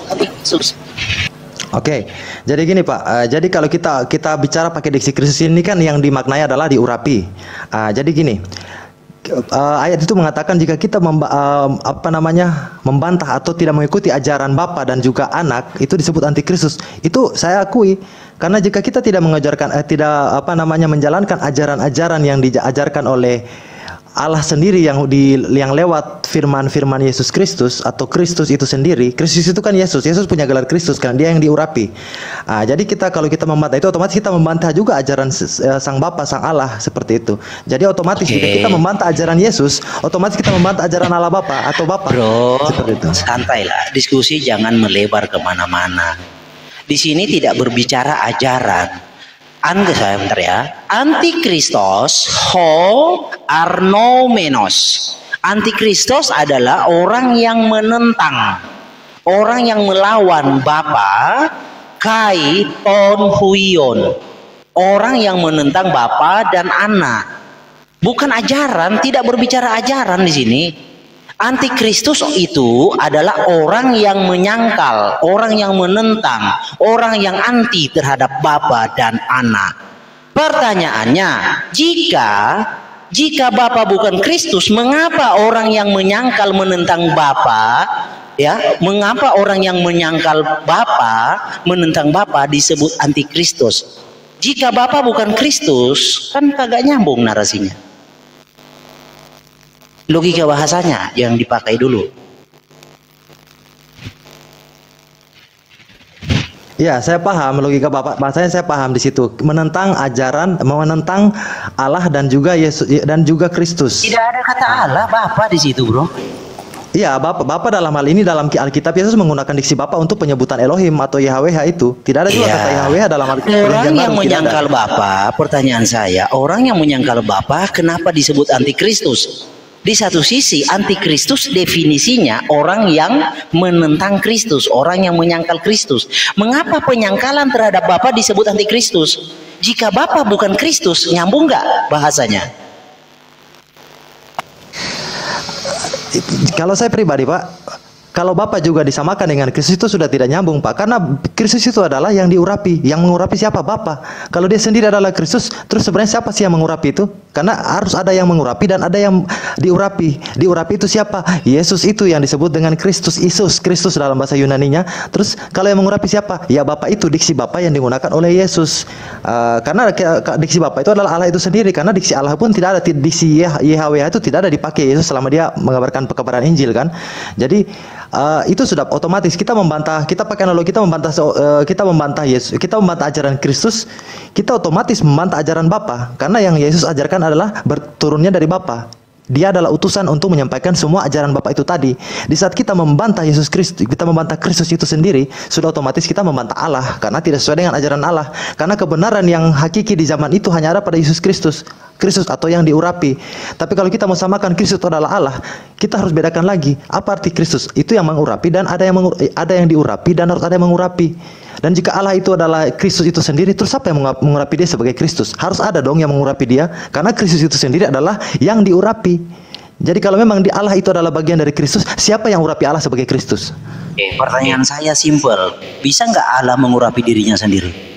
Oke, jadi gini Pak. Jadi kalau kita bicara pakai diksi Kristus ini kan yang dimaknai adalah diurapi. Jadi gini. Ayat itu mengatakan jika kita membantah atau tidak mengikuti ajaran Bapa dan juga Anak, itu disebut antikristus. Itu saya akui, karena jika kita tidak mengajarkan menjalankan ajaran-ajaran yang diajarkan oleh Allah sendiri yang lewat firman Yesus Kristus atau Kristus itu sendiri. Kristus itu kan Yesus. Yesus punya gelar Kristus kan, dia yang diurapi. Jadi kalau kita membantah itu, otomatis kita membantah juga ajaran Sang Bapa, Sang Allah, seperti itu. Jadi otomatis jika kita membantah ajaran Yesus, otomatis kita membantah ajaran Allah Bapa atau Bapa. Bro, seperti itu. Santailah, diskusi jangan melebar kemana-mana. Di sini tidak berbicara ajaran. Saya bentar ya. Antikristos ho arnomenos. Antikristos adalah orang yang menentang, orang yang melawan Bapa, kai ton huion. Orang yang menentang Bapa dan Anak. Bukan ajaran, tidak berbicara ajaran di sini. Antikristus itu adalah orang yang menyangkal, orang yang menentang, orang yang anti terhadap Bapa dan Anak. Pertanyaannya, jika Bapa bukan Kristus, mengapa orang yang menyangkal menentang Bapa, ya, mengapa orang yang menyangkal Bapa, menentang Bapa disebut antikristus? Jika Bapa bukan Kristus, kan kagak nyambung narasinya. Logika bahasanya yang dipakai dulu. Ya, saya paham logika Bapak. Bahasanya saya paham di situ. Menentang ajaran, menentang Allah dan juga Yesus dan juga Kristus. Tidak ada kata Allah, Bapa di situ, bro. Iya, Bapak dalam hal ini dalam Alkitab Yesus menggunakan diksi Bapa untuk penyebutan Elohim atau YHWH itu. Tidak ada juga kata YHWH dalam Alkitab. Orang yang menyangkal Bapa, pertanyaan saya, orang yang menyangkal Bapa kenapa disebut antikristus? Di satu sisi antikristus definisinya orang yang menentang Kristus, orang yang menyangkal Kristus. Mengapa penyangkalan terhadap Bapa disebut antikristus? Jika Bapa bukan Kristus, nyambung nggak bahasanya? Kalau saya pribadi, Pak, kalau Bapa juga disamakan dengan Kristus itu sudah tidak nyambung, Pak. Karena Kristus itu adalah yang diurapi. Yang mengurapi siapa? Bapa. Kalau dia sendiri adalah Kristus, terus sebenarnya siapa sih yang mengurapi itu? Karena harus ada yang mengurapi dan ada yang diurapi. Diurapi itu siapa? Yesus itu yang disebut dengan Kristus, Kristus dalam bahasa Yunaninya. Terus kalau yang mengurapi siapa? Ya Bapa itu, diksi Bapa yang digunakan oleh Yesus. Karena diksi Bapa itu adalah Allah itu sendiri. Karena diksi Allah pun tidak ada, diksi YHWH itu tidak ada dipakai Yesus selama dia mengabarkan pekabaran Injil kan. Jadi itu sudah otomatis kita membantah, kita pakai analogi, kita membantah Yesus, kita membantah ajaran Kristus, kita otomatis membantah ajaran Bapa, karena yang Yesus ajarkan adalah berturunnya dari Bapa. Dia adalah utusan untuk menyampaikan semua ajaran Bapa itu tadi. Di saat kita membantah Yesus Kristus, kita membantah Kristus itu sendiri, sudah otomatis kita membantah Allah, karena tidak sesuai dengan ajaran Allah. Karena kebenaran yang hakiki di zaman itu hanya ada pada Yesus Kristus atau yang diurapi. Tapi kalau kita mau samakan Kristus itu adalah Allah, kita harus bedakan lagi apa arti Kristus. Itu yang mengurapi dan ada yang diurapi dan harus ada yang mengurapi. Dan jika Allah itu adalah Kristus itu sendiri, terus siapa yang mengurapi dia sebagai Kristus? Harus ada dong yang mengurapi dia, karena Kristus itu sendiri adalah yang diurapi. Jadi kalau memang Allah itu adalah bagian dari Kristus, siapa yang mengurapi Allah sebagai Kristus? Pertanyaan saya simpel, bisa nggak Allah mengurapi dirinya sendiri?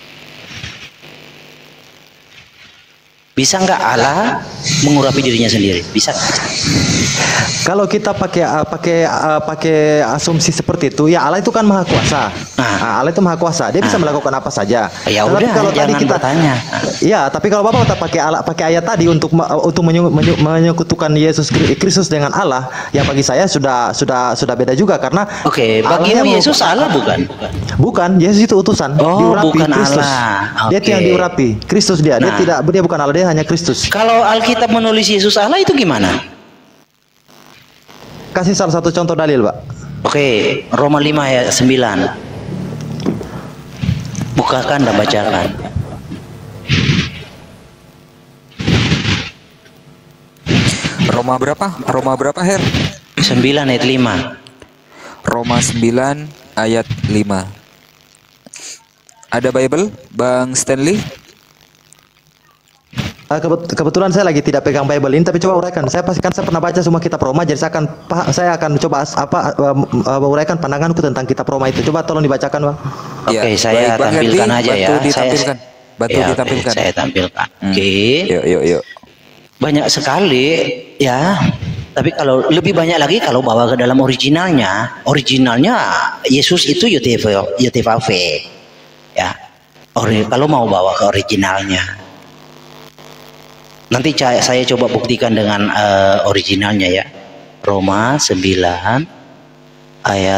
Bisa nggak Allah mengurapi dirinya sendiri? Bisa. Kalau kita pakai asumsi seperti itu, ya Allah itu kan maha kuasa. Allah itu maha kuasa, dia bisa melakukan apa saja. Ya udah, kalau tadi kita bertanya. Ya, tapi kalau Bapak pakai ayat tadi untuk menyekutukan Yesus Kristus dengan Allah, ya bagi saya sudah beda juga, karena bagimu Yesus Allah bukan? Bukan, Yesus itu utusan, diurapi bukan Kristus. Allah. Dia yang diurapi, Kristus dia bukan Allah, dia hanya Kristus. Kalau Alkitab menulis Yesus Allah itu gimana? Kasih salah satu contoh dalil, Pak. Roma 5 ayat 9. Bukakan dan bacakan. Roma berapa, Her? 9 ayat 5. Roma 9 ayat 5. Ada Bible, Bang Stanley? Kebetulan saya lagi tidak pegang Bible ini, tapi coba uraikan. Saya pastikan saya pernah baca semua kitab Roma, jadi saya akan coba uraikan pandanganku tentang kitab Roma itu. Coba tolong dibacakan, Bang. Saya tampilkan aja ya. Ditampilkan. Saya tampilkan. Yuk. Banyak sekali ya. Tapi kalau lebih banyak lagi kalau bawa ke dalam originalnya Yesus itu Yotevave. Ya. Kalau mau bawa ke originalnya. Nanti saya coba buktikan dengan originalnya ya. Roma 9 ayat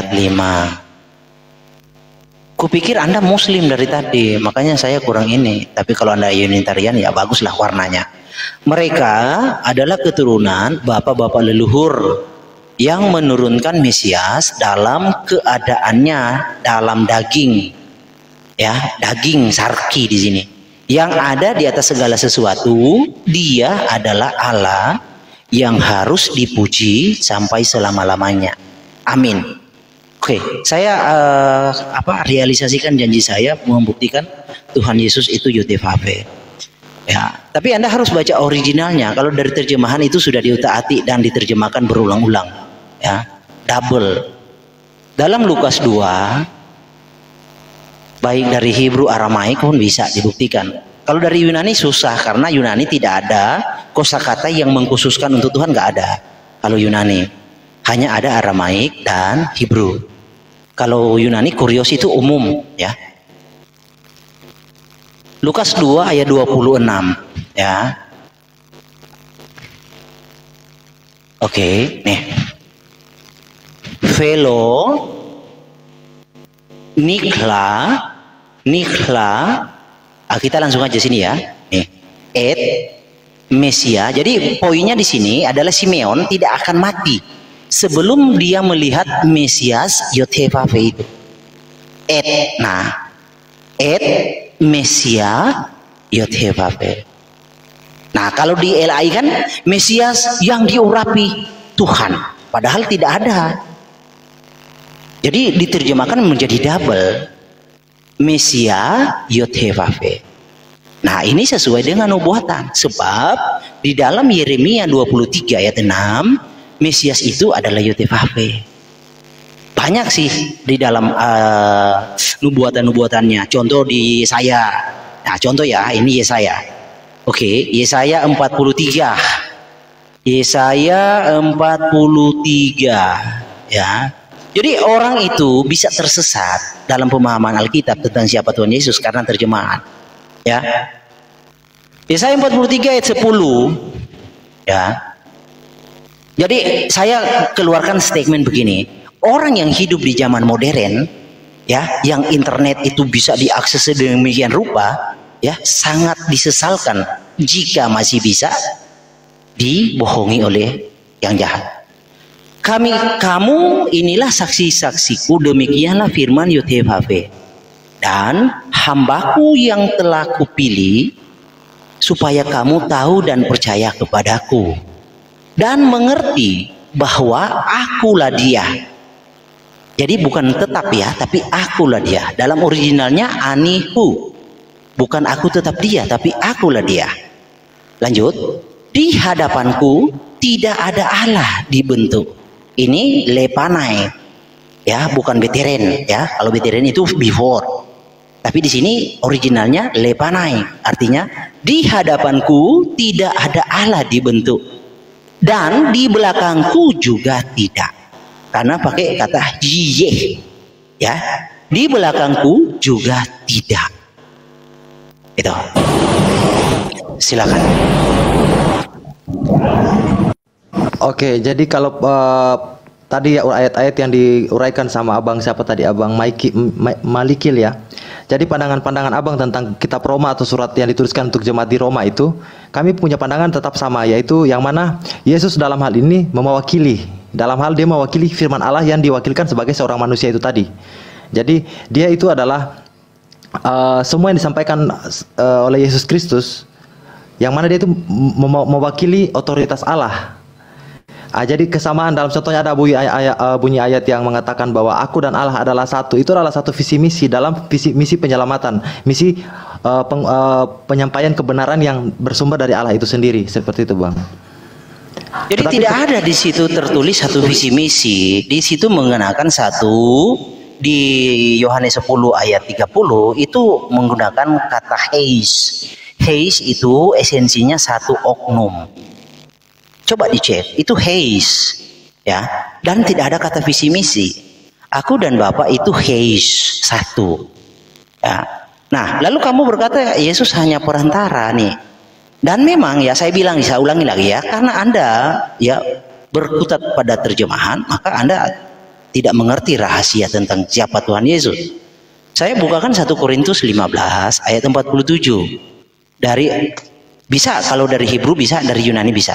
5. Kupikir Anda Muslim dari tadi, makanya saya kurang ini. Tapi kalau Anda Unitarian ya baguslah warnanya. Mereka adalah keturunan bapak-bapak leluhur yang menurunkan Mesias dalam keadaannya dalam daging. Ya, daging sarki di sini. Yang ada di atas segala sesuatu, dia adalah Allah yang harus dipuji sampai selama-lamanya. Amin. Oke, saya realisasikan janji saya membuktikan Tuhan Yesus itu Yotevave. Ya, tapi Anda harus baca originalnya. Kalau dari terjemahan itu sudah diutak-atik dan diterjemahkan berulang-ulang. Ya, double. Dalam Lukas 2, baik dari Hebrew, Aramaik pun bisa dibuktikan. Kalau dari Yunani susah karena Yunani tidak ada kosakata yang mengkhususkan untuk Tuhan, nggak ada. Kalau Yunani hanya ada Aramaik dan Hebrew. Kalau Yunani kurios itu umum, ya. Lukas 2 ayat 26, ya. Oke, nih. Velo Nikla, kita langsung aja sini ya. Nih, et Mesia. Jadi poinnya di sini adalah Simeon tidak akan mati sebelum dia melihat Mesias Yotevave itu. Et Mesia Yotevave. Nah, kalau di LAI kan Mesias yang diurapi Tuhan, padahal tidak ada. Jadi diterjemahkan menjadi double, Mesia Yotevave. Nah, ini sesuai dengan nubuatan, sebab di dalam Yeremia 23 ayat 6, Mesias itu adalah Yotevave. Banyak sih di dalam nubuatan-nubuatannya. Contoh di Yesaya. Nah, contoh ya, ini Yesaya. Oke, Yesaya 43. Yesaya 43, ya. Jadi orang itu bisa tersesat dalam pemahaman Alkitab tentang siapa Tuhan Yesus karena terjemahan. Ya. Yesaya 43 ayat 10. Ya. Jadi saya keluarkan statement begini. Orang yang hidup di zaman modern, ya, yang internet itu bisa diakses sedemikian rupa, ya, sangat disesalkan jika masih bisa dibohongi oleh yang jahat. Kamu inilah saksi-saksiku, demikianlah firman Yotevave. Dan hambaku yang telah kupilih, supaya kamu tahu dan percaya kepadaku. Dan mengerti bahwa akulah dia. Jadi bukan tetap ya, tapi akulah dia. Dalam originalnya anihu. Bukan aku tetap dia, tapi akulah dia. Lanjut. Di hadapanku tidak ada Allah dibentuk. Ini lepanai, ya, bukan beteren, ya. Kalau beteren itu before, tapi di sini originalnya lepanai, artinya di hadapanku tidak ada Allah dibentuk, dan di belakangku juga tidak, karena pakai kata yiyeh, ya. Di belakangku juga tidak. Itu. Silakan. Oke, jadi kalau tadi ya ayat-ayat yang diuraikan sama Abang siapa tadi, Abang Malikil ya. Jadi pandangan-pandangan Abang tentang kitab Roma atau surat yang dituliskan untuk jemaat di Roma itu, kami punya pandangan tetap sama, yaitu yang mana Yesus dalam hal ini dia mewakili firman Allah yang diwakilkan sebagai seorang manusia itu tadi. Jadi dia itu adalah semua yang disampaikan oleh Yesus Kristus, yang mana dia itu mewakili otoritas Allah. Jadi kesamaan dalam contohnya ada bunyi ayat yang mengatakan bahwa aku dan Allah adalah satu. Itu adalah satu visi misi dalam misi penyelamatan, misi penyampaian kebenaran yang bersumber dari Allah itu sendiri, seperti itu, Bang. Jadi tidak ada di situ tertulis satu visi misi. Di situ mengenakan satu. Di Yohanes 10 ayat 30 itu menggunakan kata heis. Heis itu esensinya satu oknum. Coba dicek, itu heis, ya. Dan tidak ada kata visi misi. Aku dan Bapak itu heis, satu. Ya. Nah, lalu kamu berkata Yesus hanya perantara nih. Dan memang ya saya ulangi lagi ya, karena Anda ya berkutat pada terjemahan, maka Anda tidak mengerti rahasia tentang siapa Tuhan Yesus. Saya bukakan 1 Korintus 15 ayat 47. Bisa kalau dari Hebrew bisa, dari Yunani bisa.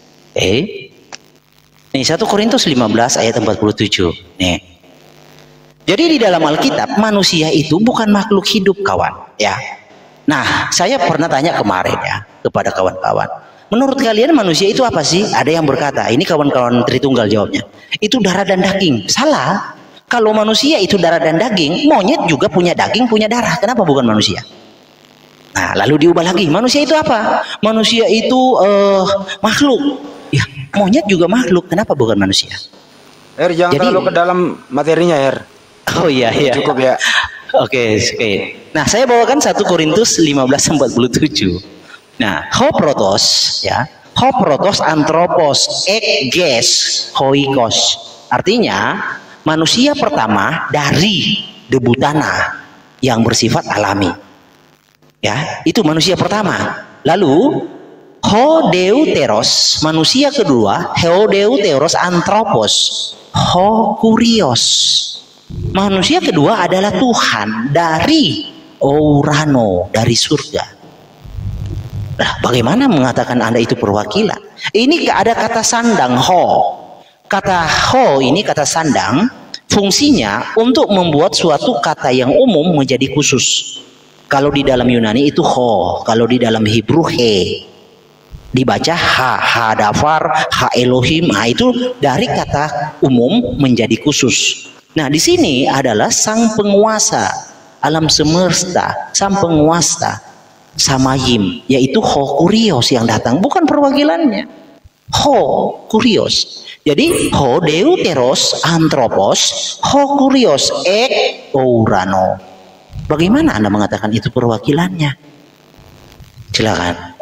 Nih 1 Korintus 15 ayat 47. Nih. Jadi di dalam Alkitab manusia itu bukan makhluk hidup, kawan, ya. Nah, saya pernah tanya kemarin ya kepada kawan-kawan, menurut kalian manusia itu apa sih? Ada yang berkata, ini kawan-kawan Tritunggal jawabnya, itu darah dan daging. Salah. Kalau manusia itu darah dan daging, monyet juga punya daging, punya darah. Kenapa bukan manusia? Nah, lalu diubah lagi, manusia itu apa? Manusia itu makhluk. Ya, monyet juga makhluk. Kenapa bukan manusia? Jangan terlalu ke dalam materinya, Oh iya. Cukup ya. Oke. Nah, saya bawakan 1 Korintus 15:47. Nah, hoprotos ya. Hoprotos anthropos ekges hoikos. Artinya manusia pertama dari debu tanah yang bersifat alami. Ya, itu manusia pertama. Lalu hodeuteros, manusia kedua, hodeuteros anthropos, kurios. Manusia kedua adalah Tuhan dari Urano, dari surga. Nah, bagaimana mengatakan Anda itu perwakilan? Ini ada kata sandang ho. Kata ho ini kata sandang, fungsinya untuk membuat suatu kata yang umum menjadi khusus. Kalau di dalam Yunani itu ho, kalau di dalam Hebrew he. Dibaca ha dafar, ha Elohim. Nah, itu dari kata umum menjadi khusus. Nah, di sini adalah sang penguasa alam semesta, sang penguasa Samayim, yaitu Ho Kurios yang datang, bukan perwakilannya. Ho Kurios. Jadi Ho Deuteros Anthropos, Ho Kurios Urano. Bagaimana Anda mengatakan itu perwakilannya? Silakan.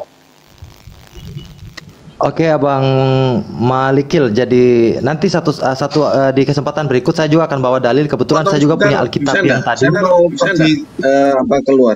Oke, Abang Malikil. Jadi nanti di kesempatan berikut saya juga akan bawa dalil. Kebetulan saya juga punya Alkitab yang tadi. Apa keluar?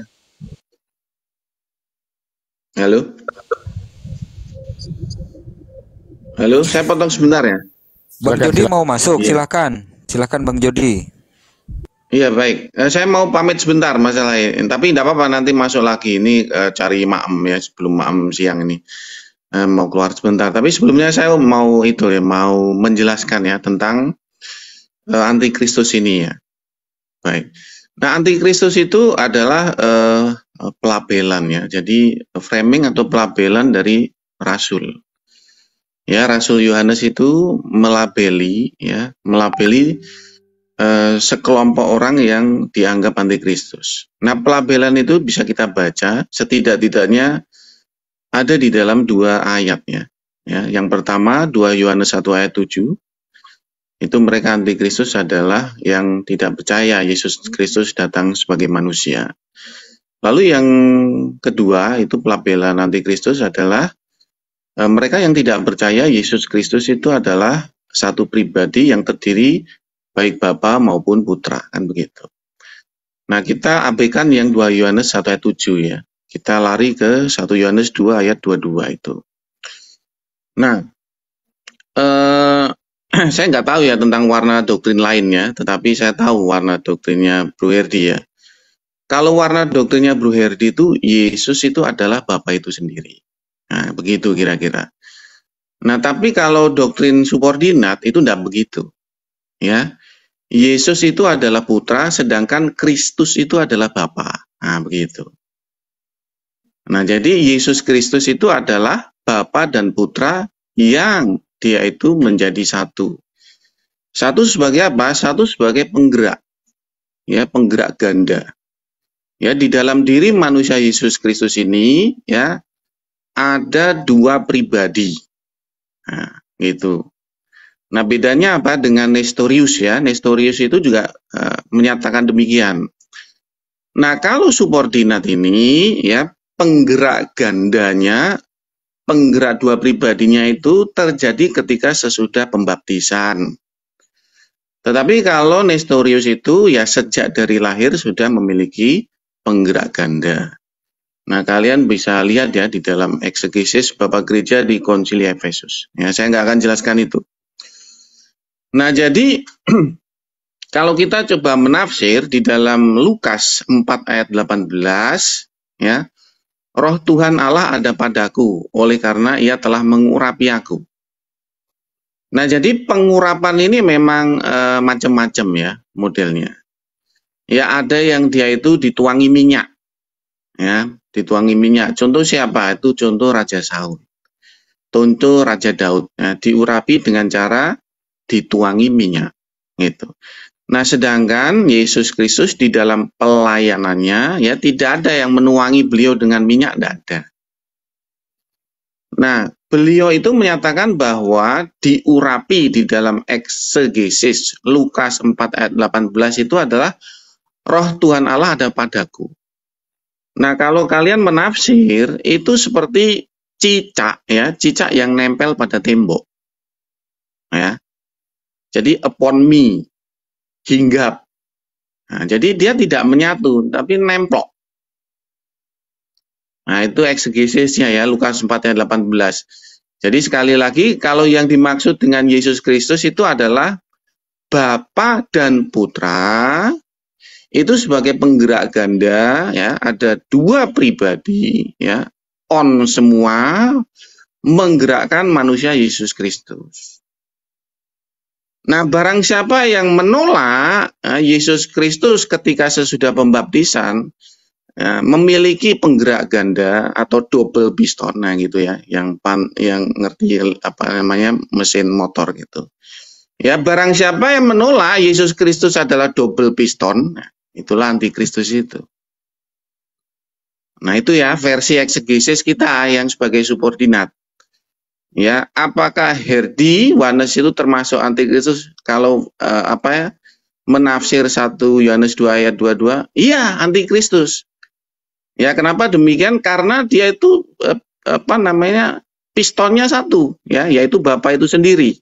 Halo, saya potong sebentar ya. Bang Jody mau masuk, silakan Bang Jody. Iya baik, saya mau pamit sebentar masalah ini, tapi tidak apa-apa nanti masuk lagi. Ini cari maem ya sebelum maem siang ini. Mau keluar sebentar, tapi sebelumnya saya mau menjelaskan ya tentang antikristus ini ya. Baik. Nah, antikristus itu adalah pelabelan ya. Jadi framing atau pelabelan dari rasul. Ya, Rasul Yohanes itu melabeli sekelompok orang yang dianggap antikristus. Nah, pelabelan itu bisa kita baca setidak-tidaknya ada di dalam 2 ayatnya. Ya, yang pertama 2 Yohanes 1 ayat 7. Itu mereka antikristus adalah yang tidak percaya Yesus Kristus datang sebagai manusia. Lalu yang kedua itu pelabelan antikristus adalah mereka yang tidak percaya Yesus Kristus itu adalah satu pribadi yang terdiri baik Bapa maupun Putra, kan begitu. Nah, kita abaikan yang 2 Yohanes 1 ayat 7 ya. Kita lari ke 1 Yohanes 2 ayat 22 itu. Nah, saya nggak tahu ya tentang warna doktrin lainnya, tetapi saya tahu warna doktrinnya Bro Herdi ya. Kalau warna doktrinnya Bro Herdi itu, Yesus itu adalah Bapa itu sendiri. Nah, begitu kira-kira. Nah, tapi kalau doktrin subordinat itu tidak begitu. Ya, Yesus itu adalah Putra, sedangkan Kristus itu adalah Bapa. Nah, begitu. Nah, jadi Yesus Kristus itu adalah Bapa dan Putra yang dia itu menjadi satu. Satu sebagai apa? Satu sebagai penggerak. Ya, penggerak ganda. Ya, di dalam diri manusia Yesus Kristus ini ya ada 2 pribadi. Nah, gitu. Nah, bedanya apa dengan Nestorius ya? Nestorius itu juga menyatakan demikian. Nah, kalau subordinat ini ya penggerak gandanya, penggerak 2 pribadinya itu terjadi ketika sesudah pembaptisan. Tetapi kalau Nestorius itu ya sejak dari lahir sudah memiliki penggerak ganda. Nah, kalian bisa lihat ya di dalam eksegesis Bapak Gereja di Konsili Efesus. Ya, saya nggak akan jelaskan itu. Nah, jadi kalau kita coba menafsir di dalam Lukas 4 ayat 18, ya, Roh Tuhan Allah ada padaku, oleh karena Ia telah mengurapi aku. Nah, jadi pengurapan ini memang macam-macam ya modelnya. Ya, ada yang dia itu dituangi minyak. Ya, dituangi minyak. Contoh siapa? Itu contoh Raja Saul. Contoh Raja Daud. Nah, diurapi dengan cara dituangi minyak. Gitu. Nah, sedangkan Yesus Kristus di dalam pelayanannya ya tidak ada yang menuangi beliau dengan minyak, tidak ada. Nah, beliau itu menyatakan bahwa diurapi di dalam eksegesis Lukas 4 ayat 18 itu adalah Roh Tuhan Allah ada padaku. Nah, kalau kalian menafsir itu seperti cicak ya, cicak yang nempel pada tembok. Ya. Jadi upon me, hinggap. Nah, jadi dia tidak menyatu tapi nemplok. Nah, itu eksegesisnya ya Lukas 4 ayat 18. Jadi sekali lagi kalau yang dimaksud dengan Yesus Kristus itu adalah Bapa dan Putra. Itu sebagai penggerak ganda ya, ada dua pribadi ya, on semua menggerakkan manusia Yesus Kristus. Nah, barang siapa yang menolak Yesus Kristus ketika sesudah pembaptisan ya, memiliki penggerak ganda atau double piston, nah gitu ya, yang ngerti apa namanya mesin motor gitu. Ya, barang siapa yang menolak Yesus Kristus adalah double piston, nah, itulah antikristus itu. Nah, itu ya versi eksegesis kita yang sebagai subordinat. Ya, apakah Herdi Yohanes itu termasuk antikristus kalau menafsir 1 Yohanes 2 ayat 22? Iya, antikristus. Ya, kenapa demikian? Karena dia itu pistonnya satu, ya, yaitu Bapa itu sendiri.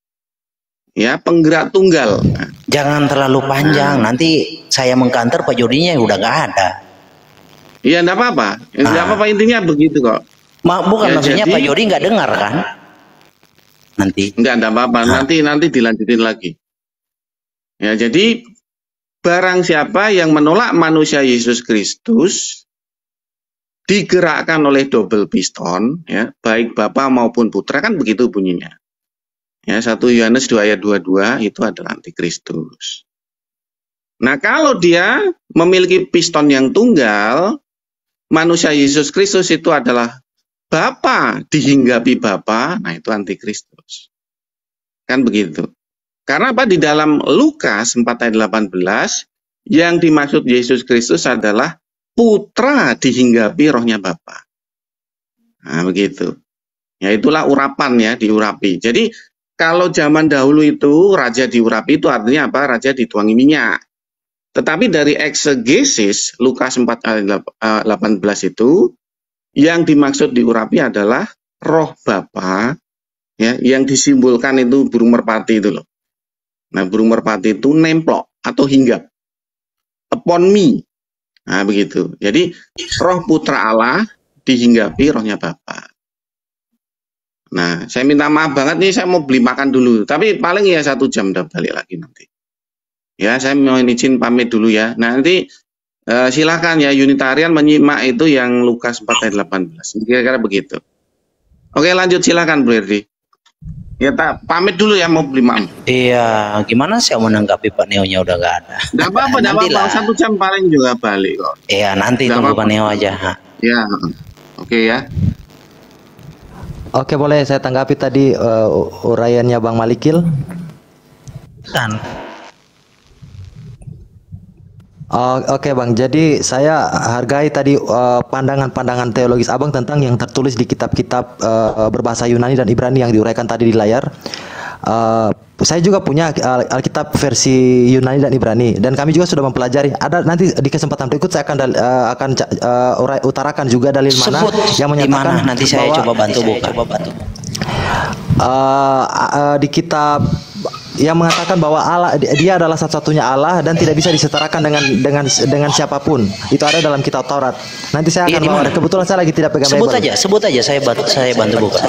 Ya, penggerak tunggal. Jangan terlalu panjang, nanti saya mengkantor Pak Jodinya udah nggak ada. Iya, enggak apa-apa. Enggak apa-apa, intinya begitu kok. Bukan ya, maksudnya jadi, Pak Jodi nggak dengar kan? Nanti. Enggak apa-apa, nanti dilanjutin lagi. Ya, jadi barang siapa yang menolak manusia Yesus Kristus digerakkan oleh double piston, ya, baik Bapa maupun Putra, kan begitu bunyinya. Ya, 1 Yohanes 2 ayat 22 itu adalah antikristus. Nah, kalau dia memiliki piston yang tunggal, manusia Yesus Kristus itu adalah Bapa dihinggapi Bapa, nah itu antikristus. Kan begitu. Karena apa? Di dalam Lukas 4 ayat 18, yang dimaksud Yesus Kristus adalah Putra dihinggapi rohnya Bapa. Nah, begitu. Ya, itulah urapan ya, diurapi. Jadi, kalau zaman dahulu itu raja diurapi itu artinya apa? Raja dituangi minyak. Tetapi dari eksegesis Lukas 4 ayat 18 itu yang dimaksud diurapi adalah roh Bapa ya, yang disimbolkan itu burung merpati itu loh. Nah, burung merpati itu nemplok atau hinggap. Upon me. Nah, begitu. Jadi roh Putra Allah dihinggapi rohnya Bapa. Nah, saya minta maaf banget nih, saya mau beli makan dulu. Tapi paling ya 1 jam udah balik lagi nanti. Ya, saya mau izin pamit dulu ya. Nah, nanti silakan ya Unitarian menyimak itu yang Lukas 4 ayat 18. Kira-kira begitu. Oke, lanjut silakan Bu Herdi. Ya, pamit dulu ya, mau beli makan. Iya, gimana sih menanggapi Pak Neo-nya udah nggak ada. Nggak apa-apa, nggak apa-apa. 1 jam paling juga balik kok. Iya, nanti tunggu Pak Neo aja. Ya, oke ya. Oke, boleh saya tanggapi tadi uraiannya Bang Malikil? Oke Bang, jadi saya hargai tadi pandangan-pandangan teologis Abang tentang yang tertulis di kitab-kitab berbahasa Yunani dan Ibrani yang diuraikan tadi di layar. Saya juga punya Alkitab versi Yunani dan Ibrani, dan kami juga sudah mempelajari. Ada nanti di kesempatan berikut saya akan utarakan juga dalil mana yang menyatakan nanti saya coba bantu buka. Di kitab yang mengatakan bahwa Allah dia adalah satu-satunya Allah dan tidak bisa disetarakan dengan siapapun. Itu ada dalam kitab Taurat. Nanti saya akan bawa. Kebetulan saya lagi tidak pegang Bible. Sebut aja saya bantu buka.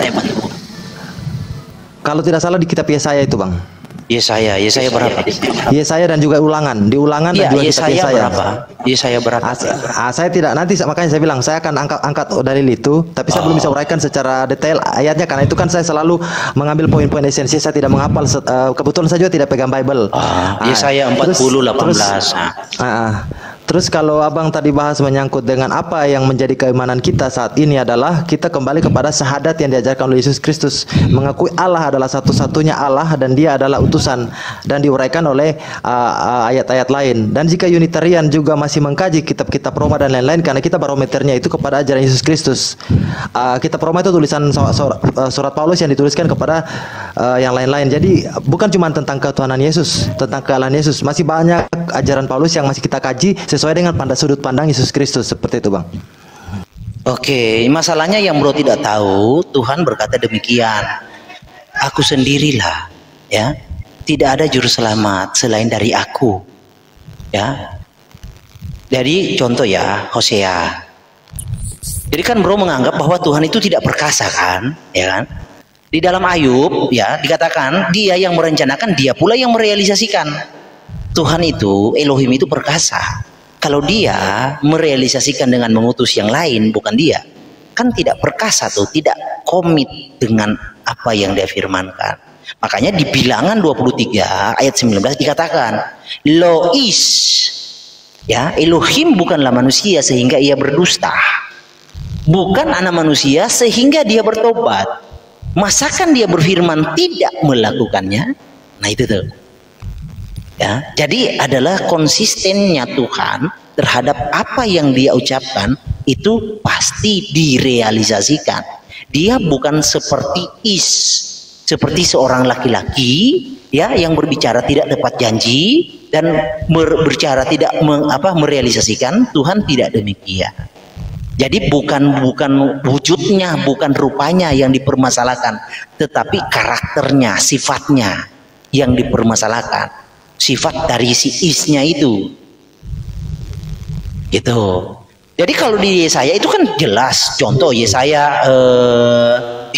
Kalau tidak salah di kitab Yesaya itu, Bang. Yesaya berapa? Yesaya dan juga Ulangan. Di Ulangan dan juga kitab Yesaya. Berapa? Yesaya berapa? Saya tidak, nanti makanya saya bilang saya akan angkat dalil itu, tapi saya belum bisa uraikan secara detail ayatnya karena itu kan saya selalu mengambil poin-poin esensi, saya tidak menghafal kebetulan saya juga tidak pegang Bible. Yesaya 40:18. Terus kalau abang tadi bahas menyangkut dengan apa yang menjadi keimanan kita saat ini adalah kita kembali kepada syahadat yang diajarkan oleh Yesus Kristus, mengakui Allah adalah satu-satunya Allah dan dia adalah utusan, dan diuraikan oleh ayat-ayat lain. Dan jika Unitarian juga masih mengkaji kitab-kitab Roma dan lain-lain, karena kita barometernya itu kepada ajaran Yesus Kristus. Kitab Roma itu tulisan surat Paulus yang dituliskan kepada yang lain-lain. Jadi bukan cuma tentang ketuhanan Yesus, tentang kealahan Yesus, masih banyak ajaran Paulus yang masih kita kaji sesuai dengan sudut pandang Yesus Kristus, seperti itu, Bang. Oke, masalahnya yang bro tidak tahu, Tuhan berkata demikian, aku sendirilah, ya, tidak ada juru selamat selain dari aku, ya. Jadi contoh ya, Hosea. Jadi kan bro menganggap bahwa Tuhan itu tidak perkasa kan, ya kan? Di dalam Ayub ya dikatakan dia yang merencanakan, dia pula yang merealisasikan. Tuhan itu, Elohim itu perkasa. Kalau dia merealisasikan dengan mengutus yang lain, bukan dia, kan tidak perkasa tuh, tidak komit dengan apa yang dia firmankan. Makanya di Bilangan 23 ayat 19 dikatakan, Lois, ya, Elohim bukanlah manusia sehingga ia berdusta, bukan anak manusia sehingga dia bertobat. Masakan dia berfirman tidak melakukannya? Nah itu tuh. Ya, jadi adalah konsistennya Tuhan terhadap apa yang dia ucapkan itu pasti direalisasikan. Dia bukan seperti seperti seorang laki-laki ya yang berbicara tidak tepat janji dan berbicara tidak merealisasikan. Tuhan tidak demikian. Jadi bukan wujudnya, bukan rupanya yang dipermasalahkan, tetapi karakternya, sifatnya yang dipermasalahkan. Sifat dari si isnya itu gitu. Jadi kalau di Yesaya itu kan jelas, contoh Yesaya 35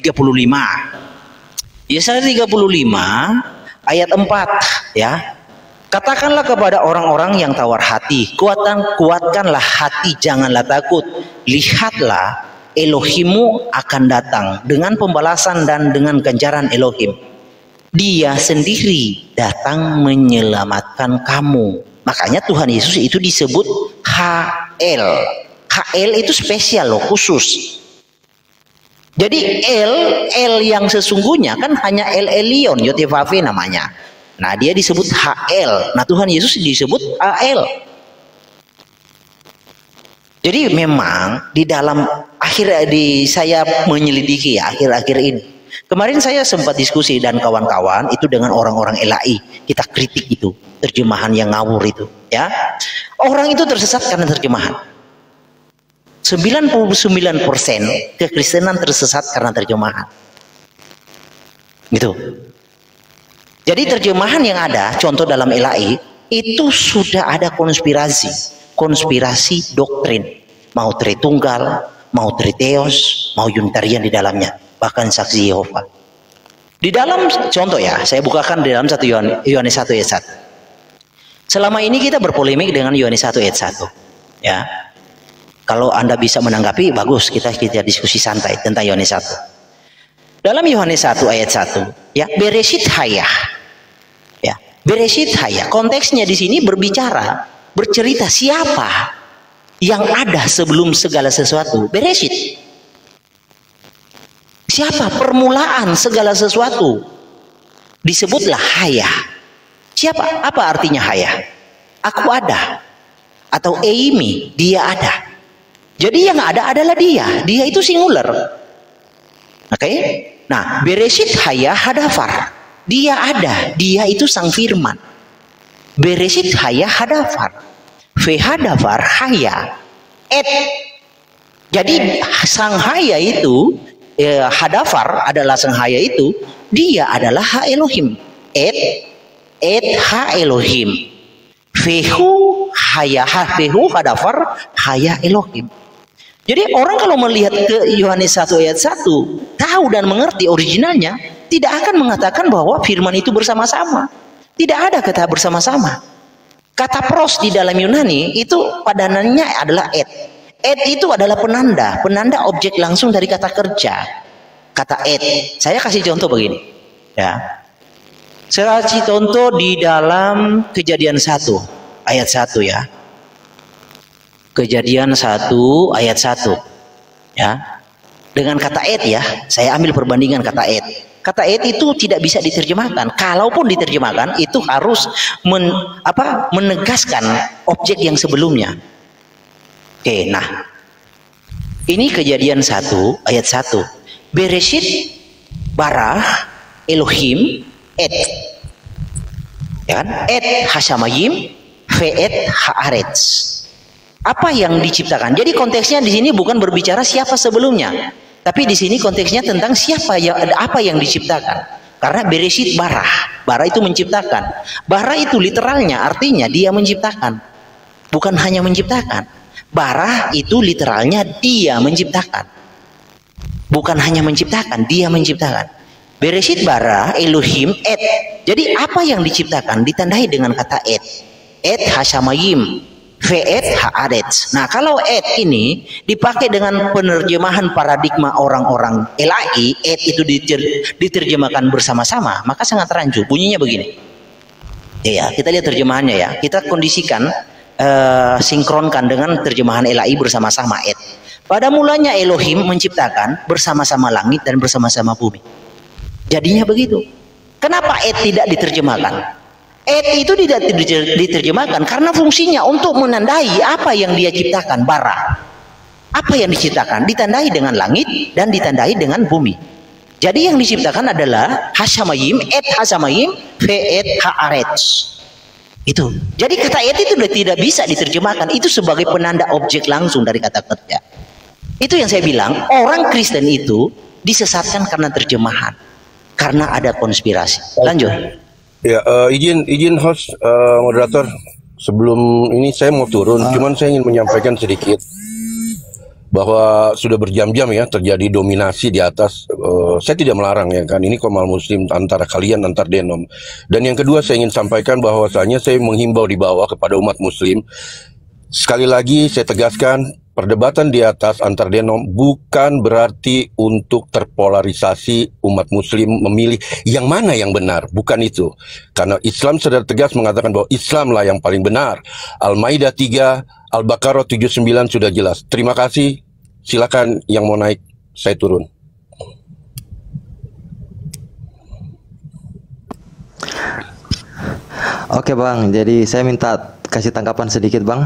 ayat 4 ya, katakanlah kepada orang-orang yang tawar hati, kuatkanlah hati, janganlah takut, lihatlah Elohimmu akan datang dengan pembalasan dan dengan ganjaran Elohim. Dia sendiri datang menyelamatkan kamu. Makanya Tuhan Yesus itu disebut HL. HL itu spesial loh, khusus. Jadi L yang sesungguhnya kan hanya El Elyon, Yotevave namanya. Nah dia disebut HL. Nah Tuhan Yesus disebut AL. Jadi memang di dalam saya menyelidiki ya akhir-akhir ini. Kemarin saya sempat diskusi dan kawan-kawan itu dengan orang-orang LAI, kita kritik itu terjemahan yang ngawur itu, ya. Orang itu tersesat karena terjemahan. 99% kekristenan tersesat karena terjemahan. Gitu. Jadi terjemahan yang ada, contoh dalam LAI itu sudah ada konspirasi doktrin, mau Tritunggal, mau Triteos, mau Unitarian di dalamnya. Bahkan saksi Yehova. Di dalam contoh ya, saya bukakan di dalam 1 Yohanes 1 ayat 1. Selama ini kita berpolemik dengan Yohanes 1 ayat 1. Ya. Kalau Anda bisa menanggapi bagus, kita diskusi santai tentang Yohanes 1. Dalam Yohanes 1 ayat 1, ya, Bereshit hayah. Ya, Bereshit hayah. Konteksnya di sini bercerita siapa yang ada sebelum segala sesuatu. Bereshit. Siapa permulaan segala sesuatu? Disebutlah hayah. Siapa? Apa artinya hayah? Aku ada. Atau eimi, dia ada. Jadi yang ada adalah dia. Dia itu singular. Oke? Nah, Bereshit hayah hadafar. Dia ada. Dia itu sang firman. Bereshit hayah hadafar. Vehadafar hayah. Jadi sang hayah itu hadafar adalah sang haya itu, dia adalah Ha Elohim. et ha Elohim, fehu hadafar haya Elohim. Jadi orang kalau melihat ke Yohanes 1 ayat 1, tahu dan mengerti originalnya, tidak akan mengatakan bahwa firman itu bersama-sama. Tidak ada kata bersama-sama. Kata pros di dalam Yunani itu padanannya adalah et. Et itu adalah penanda objek langsung dari kata kerja. Kata et. Saya kasih contoh begini. Ya. Saya kasih contoh di dalam Kejadian 1 ayat 1 ya. Kejadian 1 ayat 1 ya. Dengan kata et ya, saya ambil perbandingan kata et. Kata et itu tidak bisa diterjemahkan. Kalaupun diterjemahkan itu harus menegaskan objek yang sebelumnya. Oke, nah. Ini Kejadian 1 ayat 1. Bereshit bara Elohim et. Ya kan? Et hashamayim ve'et haaretz. Apa yang diciptakan? Jadi konteksnya di sini bukan berbicara siapa sebelumnya, tapi di sini konteksnya tentang apa yang diciptakan. Karena bereshit bara itu menciptakan. Bara itu literalnya artinya dia menciptakan, bukan hanya menciptakan. Bara itu literalnya dia menciptakan, bukan hanya menciptakan, dia menciptakan. Bereshit bara Elohim et. Jadi apa yang diciptakan ditandai dengan kata et. Et hashamayim ve'et haaretz. Nah, kalau et ini dipakai dengan penerjemahan paradigma orang-orang LAI, et itu diterjemahkan bersama-sama, maka sangat rancu. Bunyinya begini. Ya, kita lihat terjemahannya ya. Kita kondisikan, sinkronkan dengan terjemahan LAI bersama-sama et. Pada mulanya Elohim menciptakan bersama-sama langit dan bersama-sama bumi. Jadinya begitu. Kenapa et tidak diterjemahkan? Et itu tidak diterjemahkan karena fungsinya untuk menandai apa yang dia ciptakan, bara. Apa yang diciptakan ditandai dengan langit dan ditandai dengan bumi. Jadi yang diciptakan adalah hashamayim, et hashamayim, ve'et haaretz. Itu. Jadi kata et itu tidak bisa diterjemahkan. Itu sebagai penanda objek langsung dari kata kerja. Itu yang saya bilang, orang Kristen itu disesatkan karena terjemahan. Karena ada konspirasi. Lanjut. Ya, izin host, moderator, sebelum ini saya mau turun, cuman saya ingin menyampaikan sedikit bahwa sudah berjam-jam ya terjadi dominasi di atas. Saya tidak melarang ya kan, ini Komal Muslim antara kalian antar denom. Dan yang kedua saya ingin sampaikan bahwasanya saya menghimbau di bawah kepada umat Muslim. Sekali lagi saya tegaskan, perdebatan di atas antar denom bukan berarti untuk terpolarisasi umat Muslim memilih yang mana yang benar, bukan itu. Karena Islam secara tegas mengatakan bahwa Islamlah yang paling benar. Al-Maidah 3, Al-Baqarah 79 sudah jelas. Terima kasih. Silakan yang mau naik, saya turun. Oke Bang, jadi saya minta kasih tanggapan sedikit Bang.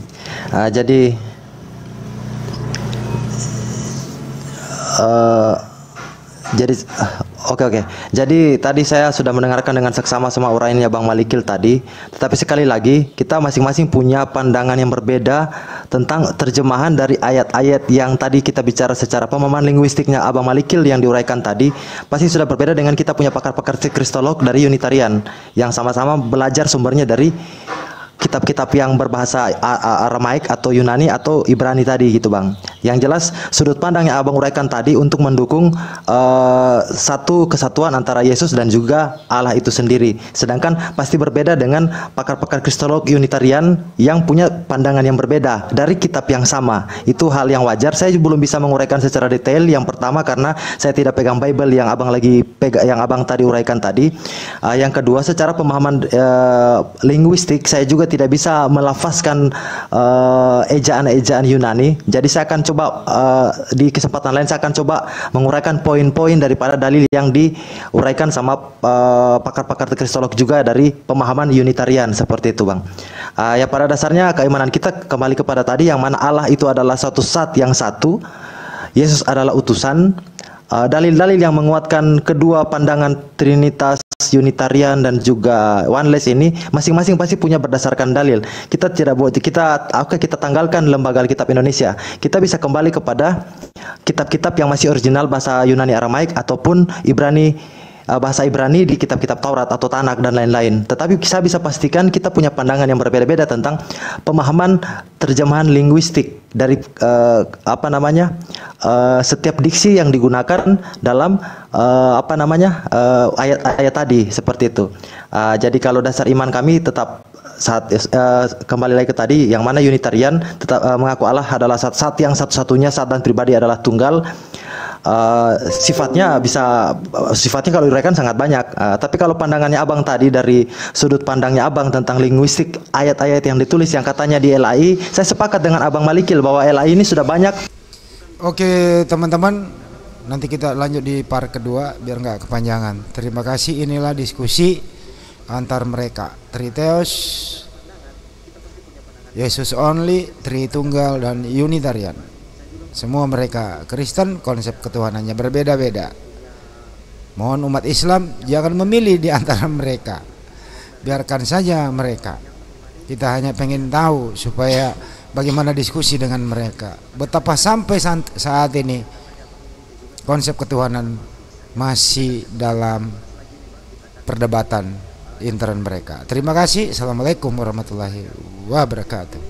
Oke. Jadi tadi saya sudah mendengarkan dengan seksama sama uraiannya Bang Malikil tadi. Tetapi sekali lagi kita masing-masing punya pandangan yang berbeda tentang terjemahan dari ayat-ayat yang tadi kita bicara secara pemahaman linguistiknya Abang Malikil yang diuraikan tadi. Pasti sudah berbeda dengan kita punya pakar-pakar kristolog dari Unitarian yang sama-sama belajar sumbernya dari kitab-kitab yang berbahasa Aramaik atau Yunani atau Ibrani tadi gitu Bang. Yang jelas sudut pandang yang Abang uraikan tadi untuk mendukung satu kesatuan antara Yesus dan juga Allah itu sendiri. Sedangkan pasti berbeda dengan pakar-pakar kristolog Unitarian yang punya pandangan yang berbeda dari kitab yang sama. Itu hal yang wajar. Saya belum bisa menguraikan secara detail. Yang pertama karena saya tidak pegang Bible yang Abang yang Abang tadi uraikan tadi. Yang kedua secara pemahaman linguistik saya juga tidak bisa melafazkan ejaan-ejaan Yunani. Jadi saya akan coba di kesempatan lain saya akan coba menguraikan poin-poin daripada dalil yang diuraikan sama pakar-pakar kristolog juga dari pemahaman Unitarian seperti itu Bang. Ya pada dasarnya keimanan kita kembali kepada tadi yang mana Allah itu adalah satu zat yang satu, Yesus adalah utusan. Dalil-dalil yang menguatkan kedua pandangan Trinitas, Unitarian dan juga Oneness ini masing-masing pasti punya berdasarkan dalil. Kita tidak boleh kita tanggalkan lembaga Alkitab Indonesia. Kita bisa kembali kepada kitab-kitab yang masih original bahasa Yunani Aramaik ataupun Ibrani bahasa Ibrani di kitab-kitab Taurat atau Tanakh dan lain-lain. Tetapi saya bisa pastikan kita punya pandangan yang berbeda-beda tentang pemahaman terjemahan linguistik dari setiap diksi yang digunakan dalam ayat-ayat tadi seperti itu. Jadi kalau dasar iman kami tetap kembali lagi ke tadi, yang mana Unitarian tetap mengaku Allah adalah zat yang satu-satunya, zat dan pribadi adalah tunggal. Sifatnya kalau diuraikan sangat banyak. Tapi kalau pandangannya Abang tadi dari sudut pandangnya Abang tentang linguistik ayat-ayat yang ditulis yang katanya di LAI, saya sepakat dengan Abang Malikil bahwa LAI ini sudah banyak. Oke teman-teman, nanti kita lanjut di part kedua biar nggak kepanjangan. Terima kasih, inilah diskusi antar mereka, Triteos, Yesus Only, Tritunggal, dan Unitarian. Semua mereka Kristen, konsep ketuhanannya berbeda-beda. Mohon umat Islam jangan memilih di antara mereka, biarkan saja mereka. Kita hanya pengen tahu supaya bagaimana diskusi dengan mereka, betapa sampai saat ini konsep ketuhanan masih dalam perdebatan intern mereka. Terima kasih. Assalamualaikum warahmatullahi wabarakatuh.